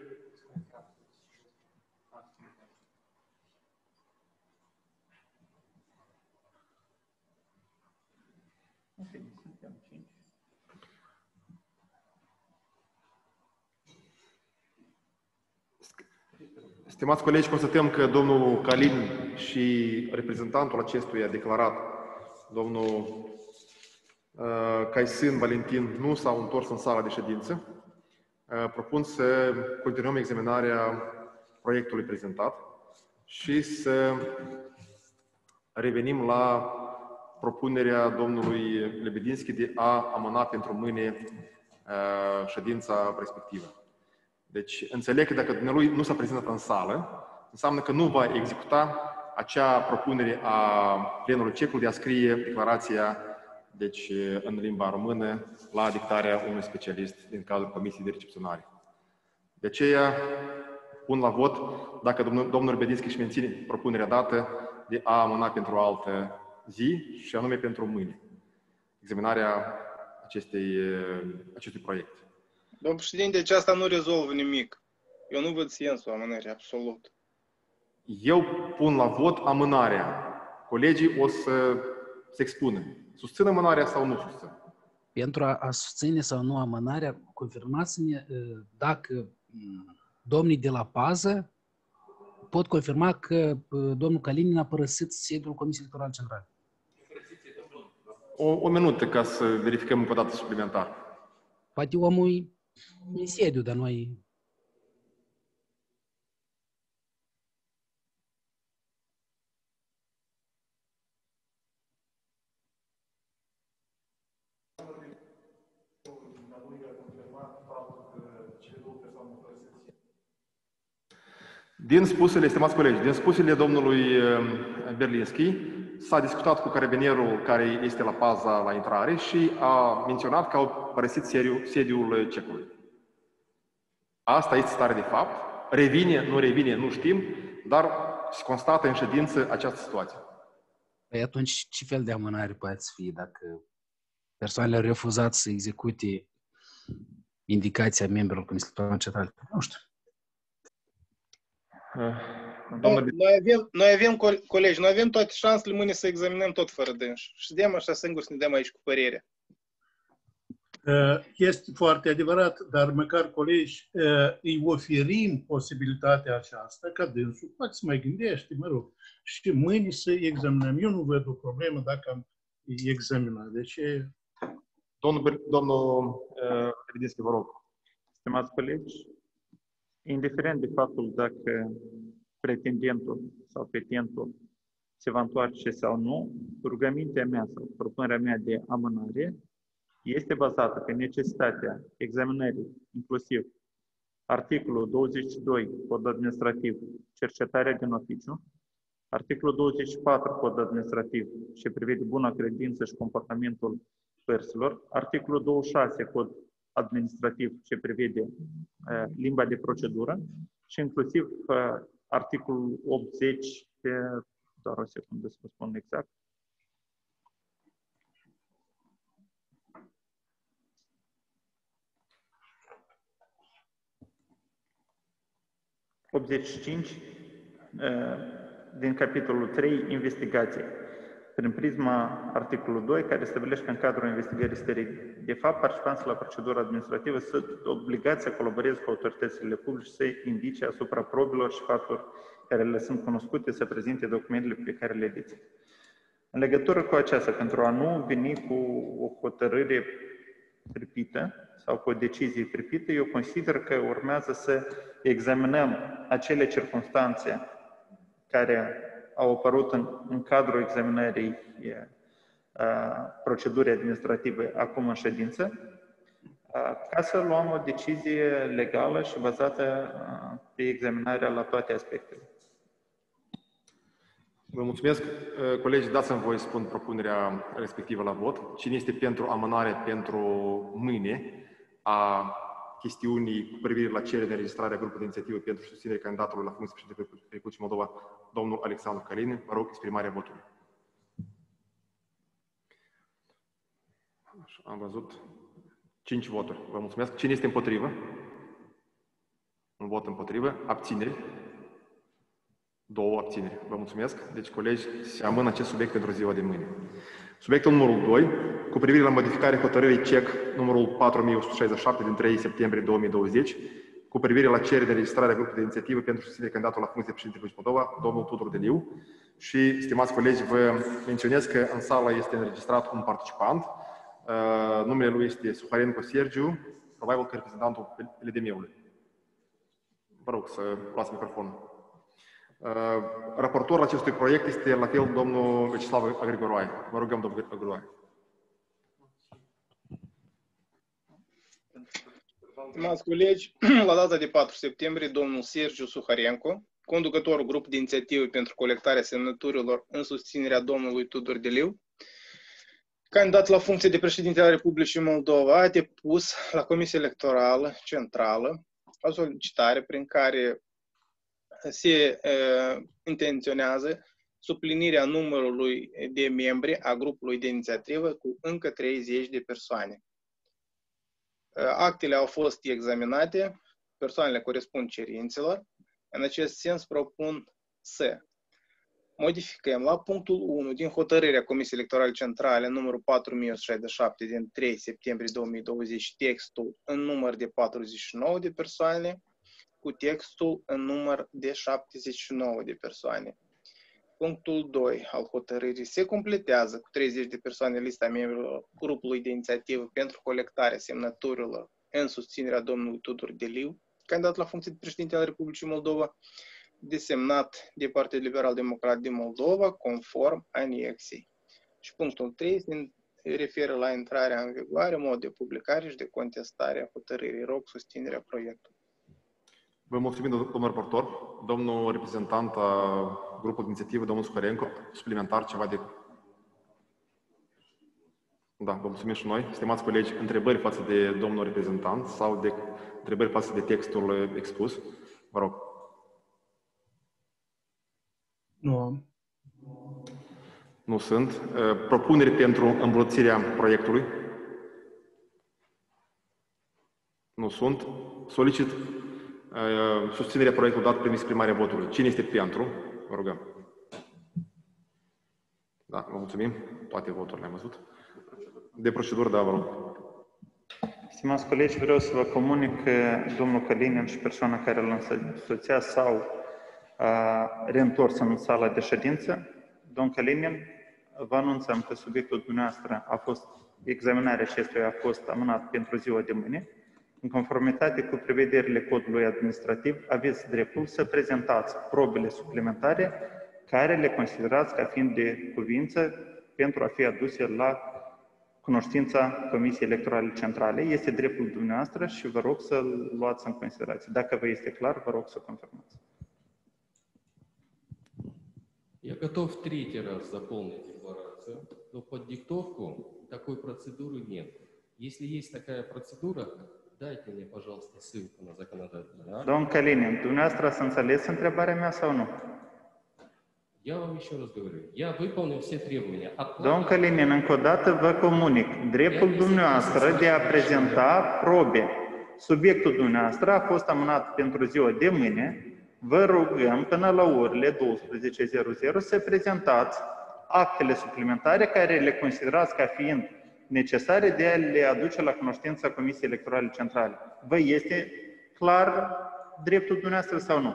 Stimați colegi, constatăm că domnul Kalinin și reprezentantul acestuia declarat, domnul uh, Caisin Valentin, nu s-au întors în sala de ședință. Uh, propun să continuăm examinarea proiectului prezentat și să revenim la propunerea domnului Lebedinski de a amâna pentru mâine uh, ședința respectivă. Deci, înțeleg că dacă dumnealui nu s-a prezentat în sală, înseamnă că nu va executa acea propunere a plenului cecului de a scrie declarația, deci, în limba română, la dictarea unui specialist din cadrul Comisiei de Recepționare. De aceea, pun la vot dacă domnul, domnul Lebedinski își menține propunerea dată de a amâna pentru o altă zi, și anume pentru mâine, examinarea acestei, acestui proiect. Domnul președinte, deci asta nu rezolvă nimic. Eu nu văd sensul amânării, absolut. Eu pun la vot amânarea. Colegii o să se expună. Susțin amânarea sau nu susțin? Pentru a, a susține sau nu amânarea, confirmați-ne dacă domnii de la pază pot confirma că domnul Kalinin a părăsit sediul Comisiei Electorale Centrale. O, o minută ca să verificăm încă o dată suplimentar. Poate omul în sediu, dar noi... Din spusele, stimați colegi, din spusele domnului Berlinski, s-a discutat cu carabinierul care este la paza la intrare și a menționat că au părăsit sediul, sediul cecului. Asta este stare de fapt. Revine, nu revine, nu știm, dar se constată în ședință această situație. Păi atunci ce fel de amânare poate fi dacă persoanele au refuzat să execute indicația membrilor Comisiei Electorale Centrale? Nu știu. Domnul... Noi avem, noi avem, colegi, noi avem toate șansele mâine să examinăm tot fără dânși. Și dăm așa singur să ne dăm aici cu părerea. Este foarte adevărat, dar măcar colegi îi oferim posibilitatea aceasta ca dânsul poate să mai gândește, mă rog, și mâine să examinăm. Eu nu văd o problemă dacă am examinat. Deci... Domnul, domnul Lebedinski, vă rog. Stimați colegi, indiferent de faptul dacă pretendentul sau petentul se va întoarce sau nu, rugămintea mea sau propunerea mea de amânare este bazată pe necesitatea examinării, inclusiv articolul douăzeci și doi, cod administrativ, cercetarea din oficiu, articolul douăzeci și patru, cod administrativ, ce privede buna credință și comportamentul părților, articolul douăzeci și șase, cod administrativ, ce privede uh, limba de procedură și inclusiv uh, articolul optzeci, pe, doar o secundă să vă spun exact, optzeci și cinci din capitolul trei, investigație. Prin prisma articolul doi, care stabilește că în cadrul investigării stării de fapt, participanții la procedura administrativă sunt obligați să colaboreze cu autoritățile publice să indice asupra probelor și faptelor care le sunt cunoscute, să prezinte documentele pe care le dețin. În legătură cu aceasta, pentru a nu veni cu o hotărâre pripită sau cu o decizie pripită, eu consider că urmează să examinăm acele circunstanțe care au apărut în, în cadrul examinării a, procedurii administrative acum în ședință, a, ca să luăm o decizie legală și bazată a, pe examinarea la toate aspectele. Vă mulțumesc. Colegi, dați-mi voi să spun propunerea respectivă la vot. Cine este pentru amânare pentru mâine a chestiunii cu privire la cerere de înregistrare a grupului de inițiativă pentru susținerea candidatului la funcție președinte Republicii Moldova, domnul Alexandru Calinin. Vă rog exprimarea votului. Am văzut cinci voturi. Vă mulțumesc. Cine este împotrivă? Un vot împotrivă. Abțineri? Două abțineri. Vă mulțumesc. Deci, colegi, se amână acest subiect pentru ziua de mâine. Subiectul numărul doi, cu privire la modificarea hotărârii C E C numărul patru mii o sută șaizeci și șapte din trei septembrie două mii douăzeci, cu privire la cerere de înregistrare a grupului de inițiativă pentru susținerea candidatului la funcție de președinte Republicii Moldova, domnul Tudor Deliu. Și, stimați colegi, vă menționez că în sală este înregistrat un participant. Uh, numele lui este Suharenko Sergiu, probabil că reprezentantul L D M-ului. Vă rog să luați microfonul. Uh, raportorul acestui proiect este la fel domnul Vecislav Agrigoroae. Vă rugăm, domnul Agrigoroae. Stimați colegi, la data de patru septembrie, domnul Sergiu Suharenko, conducătorul grup de inițiativă pentru colectarea semnăturilor în susținerea domnului Tudor Deliu, candidat la funcție de președinte al Republicii Moldova, a depus la Comisia Electorală Centrală o solicitare prin care se uh, intenționează suplinirea numărului de membri a grupului de inițiativă cu încă treizeci de persoane. Uh, actele au fost examinate, persoanele corespund cerințelor. În acest sens propun să modificăm la punctul unu din hotărârea Comisiei Electorale Centrale numărul patru mii o sută șaizeci și șapte din trei septembrie două mii douăzeci textul în număr de patruzeci și nouă de persoane cu textul în număr de șaptezeci și nouă de persoane. Punctul doi al hotărârii se completează cu treizeci de persoane lista membrilor grupului de inițiativă pentru colectarea semnăturilor în susținerea domnului Tudor Deliu, candidat la funcție de președinte al Republicii Moldova, desemnat de Partidul Liberal Democrat din Moldova, conform anexei. Și punctul trei se referă la intrarea în vigoare, mod de publicare și de contestare a hotărârii. Rog susținerea proiectului. Vă mulțumim, domnul raportor. Domnul reprezentant a grupului de inițiativă, domnul Suharenko, suplimentar ceva de... Da, vă mulțumim și noi. Stimați colegi, întrebări față de domnul reprezentant sau de întrebări față de textul expus? Vă rog. Nu. Nu sunt. Propuneri pentru îmbunătățirea proiectului? Nu sunt. Solicit susținerea proiectului dat prin exprimarea votului. Cine este pentru? Vă rugăm. Da, vă mulțumim. Toate voturile le-am văzut. De procedură, da, vă rog. Stimați colegi, vreau să vă comunic că domnul Calinin și persoana care îl însoțea s-au reîntors în sala de ședință. Domnul Calinin, vă anunțăm că subiectul dumneavoastră a fost, examinarea acestuia a fost amânat pentru ziua de mâine. În conformitate cu prevederile codului administrativ, aveți dreptul să prezentați probele suplimentare care le considerați ca fiind de cuvință pentru a fi aduse la cunoștința Comisiei Electorale Centrale. Este dreptul dumneavoastră și vă rog să-l luați în considerație. Dacă vă este clar, vă rog să confirmați. Я готов третий раз заполнить декларацию, но под диктовку такой процедуры нет. Если есть такая процедура, дайте мне, пожалуйста, ссылку на законодательный акт. Domnul Calinin, dumneavoastră ați înțeles întrebarea mea sau nu? Я вам еще раз говорю, я выполнил все требования. Domnul Calinin, încă o dată vă comunic dreptul dumneavoastră de a prezenta probe. Subiectul dumneavoastră a fost amânat pentru ziua de mâine. Vă rugăm până la orele douăsprezece zero zero să prezentați actele suplimentare care le considerați ca fiind necesare de a le aduce la cunoștința Comisiei Electorale Centrale. Vă este clar dreptul dumneavoastră sau nu?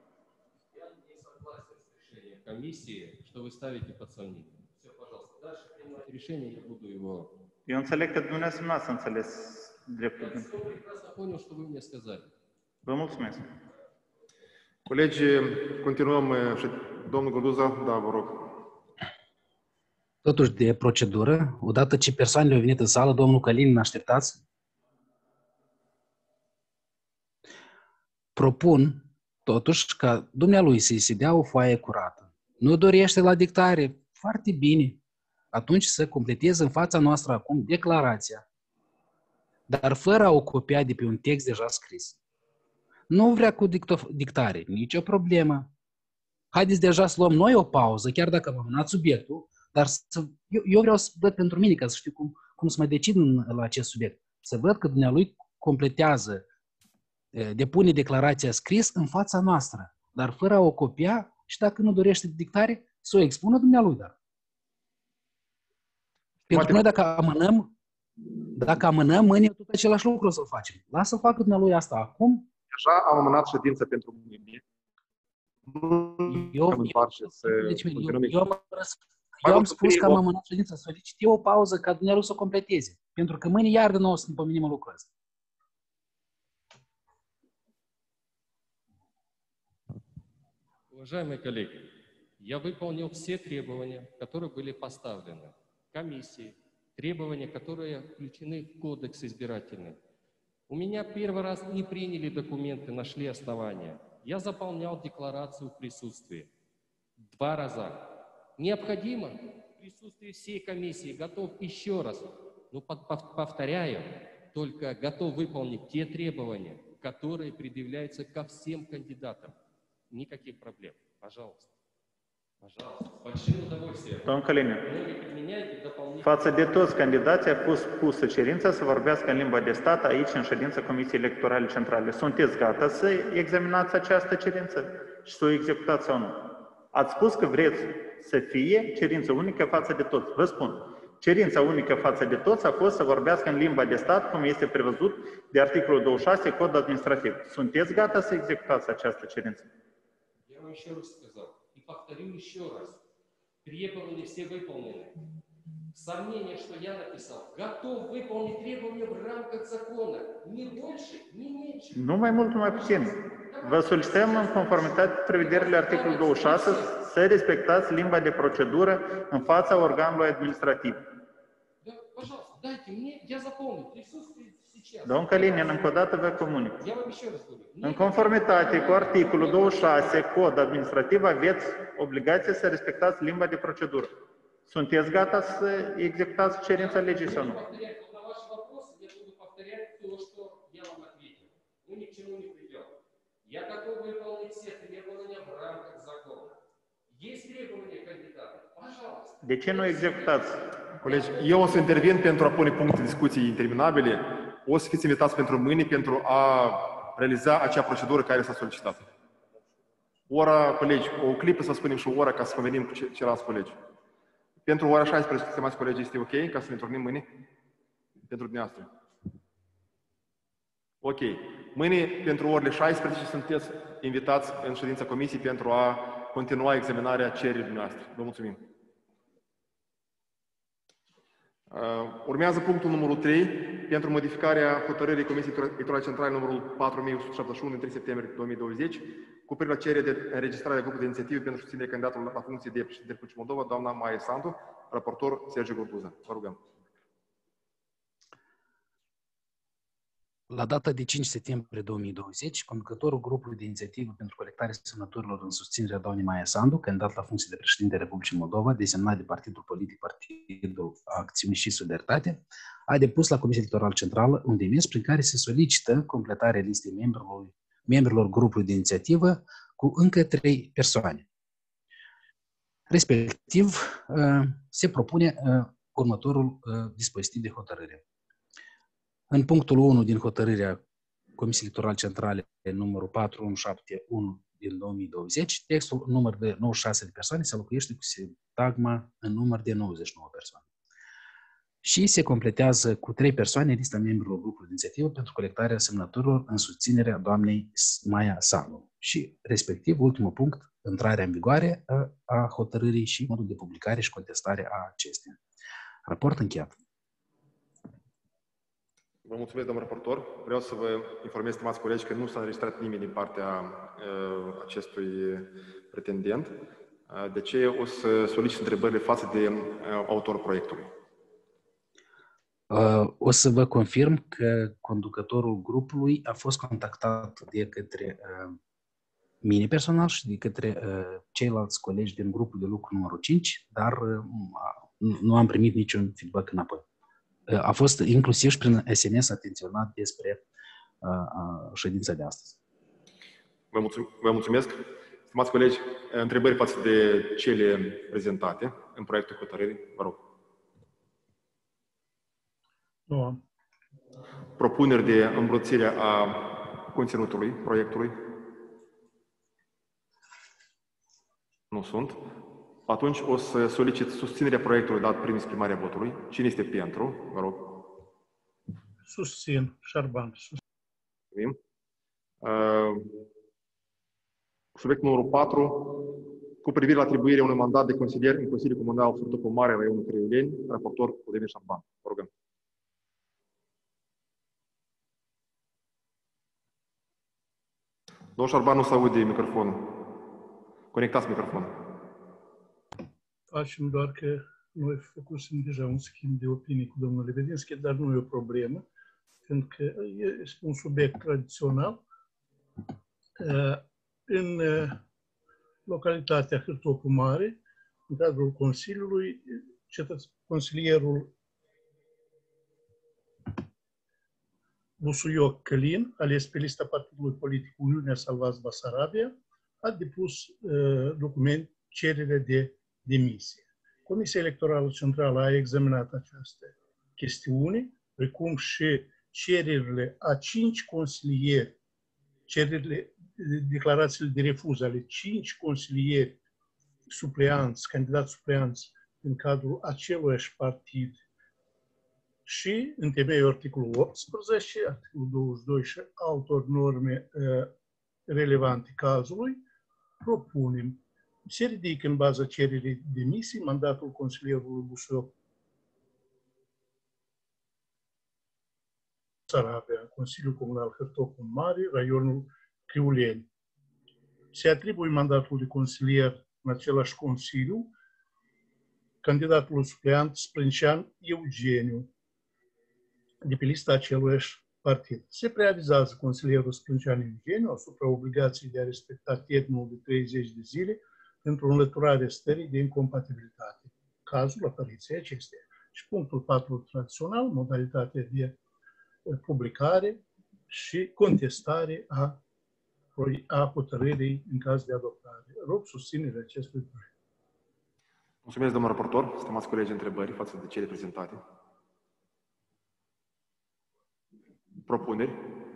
Комиссии, что вы ставите под сомнение. Все, пожалуйста, дальше принимать решение, я буду его... Eu înțeleg că dumneavoastră nu ați înțeles dreptul. Я все прекрасно понял, что вы мне сказали. Vă mulțumesc. Colegi, continuăm. Domnul Găduza, da, vă rog. Totuși, de procedură, odată ce persoanele au venit în sală, domnul Calinin, așteptați? Propun, totuși, ca dumnealui să-i se dea o foaie curată. Nu dorește la dictare? Foarte bine. Atunci să completeze în fața noastră acum declarația. dar fără a o copia de pe un text deja scris. Nu vrea cu dictare, nicio problemă. Haideți deja să luăm noi o pauză, chiar dacă am amânat subiectul, dar să, eu, eu vreau să văd pentru mine, ca să știu cum, cum să mă decid în, la acest subiect. Să văd că dumnealui completează, depune declarația scris în fața noastră, dar fără a o copia și dacă nu dorește dictare, să o expună dumnealui, dar. Pentru că noi dacă amânăm, dacă amânăm, mâine tot același lucru o să-l facem. Lasă-l facă dumnealui asta acum. Deja am amânat ședința pentru mâine. Eu, eu, deci, eu, eu, am, eu am spus că am amânat ședința, să solicit eu o pauză ca dumnealui să o completeze. Pentru că mâine iar de nou să ne pomenim lucrul ăsta. Уважаемые коллеги, я выполнил все требования, которые были поставлены комиссией, требования, которые включены в кодекс избирательный. У меня первый раз не приняли документы, нашли основания. Я заполнял декларацию в присутствии. Два раза. Необходимо в присутствии всей комиссии, готов еще раз, но повторяю, только готов выполнить те требования, которые предъявляются ко всем кандидатам. Никаких проблем. Пожалуйста. Пожалуйста. С большим удовольствием. Domnul Călin, față de toți candidații a pus pusă cerința să vorbească în limba de stat aici, în ședința Comisiei Electorale Centrale. Sunteți gata să examinați această cerință și să o executați sau nu? Ați spus că vreți să fie cerință unică față de toți. Vă spun, cerința unică față de toți a fost să vorbească în limba de stat, cum este prevăzut de articolul douăzeci și șase, Cod administrativ. Sunteți gata să executați această cerință? Я вам еще раз сказал, и повторю еще раз. Требования все выполнены. Сомнение, что я написал, готов выполнить требования в рамках закона. Ни больше, ни меньше. Nu mai mult, nu mai puțin. Vă solicităm în conformitate cu prevederile articolului douăzeci și șase să respectați limba de procedură în fața organului administrativ. Да, пожалуйста, дайте мне, я заполню. Присутствие сейчас. Domnul Călinin, încă o dată vă comunic. Я вам еще раз говорю. În conformitate cu articolul douăzeci și șase, Cod administrativ, aveți obligația să respectați limba de procedură. Sunteți gata să executați cerința legii sau nu? На ваши вопросы я буду повторять то, что я вам ответил. Мы ни к чему не придем. Я готов выполнить все требования в рамках закона. Есть требования кандидата? Пожалуйста. De ce nu executați? Colegi, eu o să intervin pentru a pune puncte de discuții interminabile. O să fiți invitați pentru mâine pentru a realiza acea procedură care s-a solicitat. Ora, colegi, o clipă să spunem și o oră ca să convenim cu ceilalți colegi. Pentru ora șaisprezece, stimați colegi, este ok ca să ne întâlnim mâine? Pentru dumneavoastră. Ok. Mâine, pentru orele șaisprezece, sunteți invitați în ședința comisiei pentru a continua examinarea cererii dumneavoastră. Vă mulțumim. Uh, urmează punctul numărul trei, pentru modificarea hotărârii Comisiei Electorale Centrale numărul patru mii o sută șaptezeci și unu din trei septembrie două mii douăzeci, cu privire la cererea de înregistrare a grupului de inițiative pentru susținerea candidatului la funcție de președinte Republicii Moldova, doamna Maia Sandu, raportor Sergiu Gurbuza. Vă rugăm. La data de cinci septembrie două mii douăzeci, conducătorul grupului de inițiativă pentru colectarea semnăturilor în susținerea doamnei Maia Sandu, candidat la funcție de președinte Republicii Moldova, desemnat de Partidul Politic Partidul Acțiune și Solidaritate, a depus la Comisia Electorală Centrală un demers prin care se solicită completarea listei membrilor, membrilor grupului de inițiativă cu încă trei persoane. Respectiv, se propune următorul dispozitiv de hotărâre. În punctul unu din hotărârea Comisiei Electorale Centrale numărul patru mii o sută șaptezeci și unu din două mii douăzeci, textul număr de nouăzeci și șase de persoane se înlocuiește cu sintagma în număr de nouăzeci și nouă persoane. Și se completează cu trei persoane lista membrilor grupului de inițiativă pentru colectarea semnăturilor în susținerea doamnei Maia Sandu. Și, respectiv, ultimul punct, intrarea în vigoare a hotărârii și modul de publicare și contestare a acesteia. Raport încheiat. Vă mulțumesc, domnul raportor. Vreau să vă informez, stimați colegi, că nu s-a înregistrat nimeni din partea uh, acestui pretendent. Uh, de ce o să solicit întrebările față de uh, autorul proiectului? Uh, o să vă confirm că conducătorul grupului a fost contactat de către uh, mine personal și de către uh, ceilalți colegi din grupul de lucru numărul cinci, dar uh, nu am primit niciun feedback înapoi. a fost inclusiv și prin S M S atenționat despre ședința de astăzi. Vă, mulțum- vă mulțumesc. Stimați colegi, întrebări față de cele prezentate în proiectul hotărârii, vă rog. Nu am. Propuneri de îmbunătățire a conținutului proiectului? Nu sunt. Atunci o să solicit susținerea proiectului dat prin exprimarea votului. Cine este pentru? Vă rog. Susțin. Șarban. Susțin. Uh, subiectul numărul patru. Cu privire la atribuirea unui mandat de consilier în Consiliul Comunal Furtupul Mare, Raionul Craioveni, raportor Vladimir Șarban. Vă rugăm. Domnul Șarban, nu se aude microfonul. Conectați microfonul. Facem doar că noi făcusem deja un schimb de opinii cu domnul Lebedinski, dar nu e o problemă, fiindcă este un subiect tradițional. În localitatea Hârtopul Mare, în cadrul Consiliului, consilierul Busuioc Călin, ales pe lista Partidului Politic Uniunea Salvați Basarabia, a depus uh, document, cerere de demisie. Comisia Electorală Centrală a examinat această chestiune, precum și cererile a cinci consilieri, cererile, declarațiile de refuz ale cinci consilieri supleanți, candidați supleanți în cadrul aceluiași partid și, în temeiul articolul optsprezece, articolul douăzeci și doi și altor norme uh, relevante cazului, propunem. Se ridică în baza cererii de demisii mandatul consilierului Busuioc Sarabia, Consiliul Comunal Hârtopul Mare, Raionul Craioveni. Se atribuie mandatul de consilier în același Consiliu candidatul supleant Sprâncean Eugeniu, de pe lista aceluiași partid. Se preavizează consilierul Sprâncean Eugeniu asupra obligației de a respecta termenul de treizeci de zile pentru înlăturarea stării de incompatibilitate. Cazul apariției acesteia. Și punctul patru tradițional, modalitatea de publicare și contestare a, a hotărârii în caz de adoptare. Rog susținerea acestui proiect. Mulțumesc, domnul raportor. Stimați colegi, întrebări față de cele prezentate. Propuneri.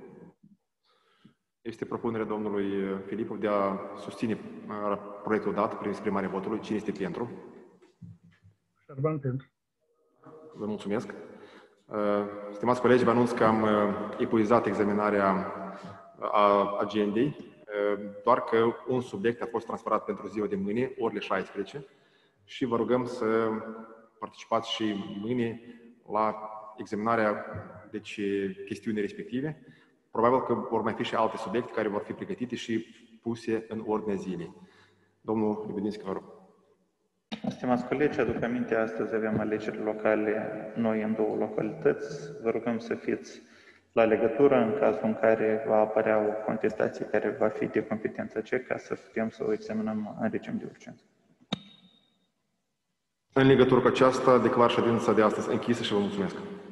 Este propunerea domnului Filipov de a susține proiectul dat prin exprimarea votului. Cine este pentru? Șarban pentru. Vă mulțumesc. Stimați colegi, vă anunț că am epuizat examinarea agendei, doar că un subiect a fost transferat pentru ziua de mâine, orele șaisprezece, și vă rugăm să participați și mâine la examinarea deci, chestiunii respective. Probabil că vor mai fi și alte subiecte care vor fi pregătite și puse în ordinea zilei. Domnul Lebedinski, vă rog. Stimați colegi, aduc aminte, astăzi avem alegeri locale noi în două localități. Vă rugăm să fiți la legătură în cazul în care va apărea o contestație care va fi de competența C E C, ca să putem să o examinăm în regim de urgență. În legătură cu aceasta, declar ședința de astăzi închisă și vă mulțumesc.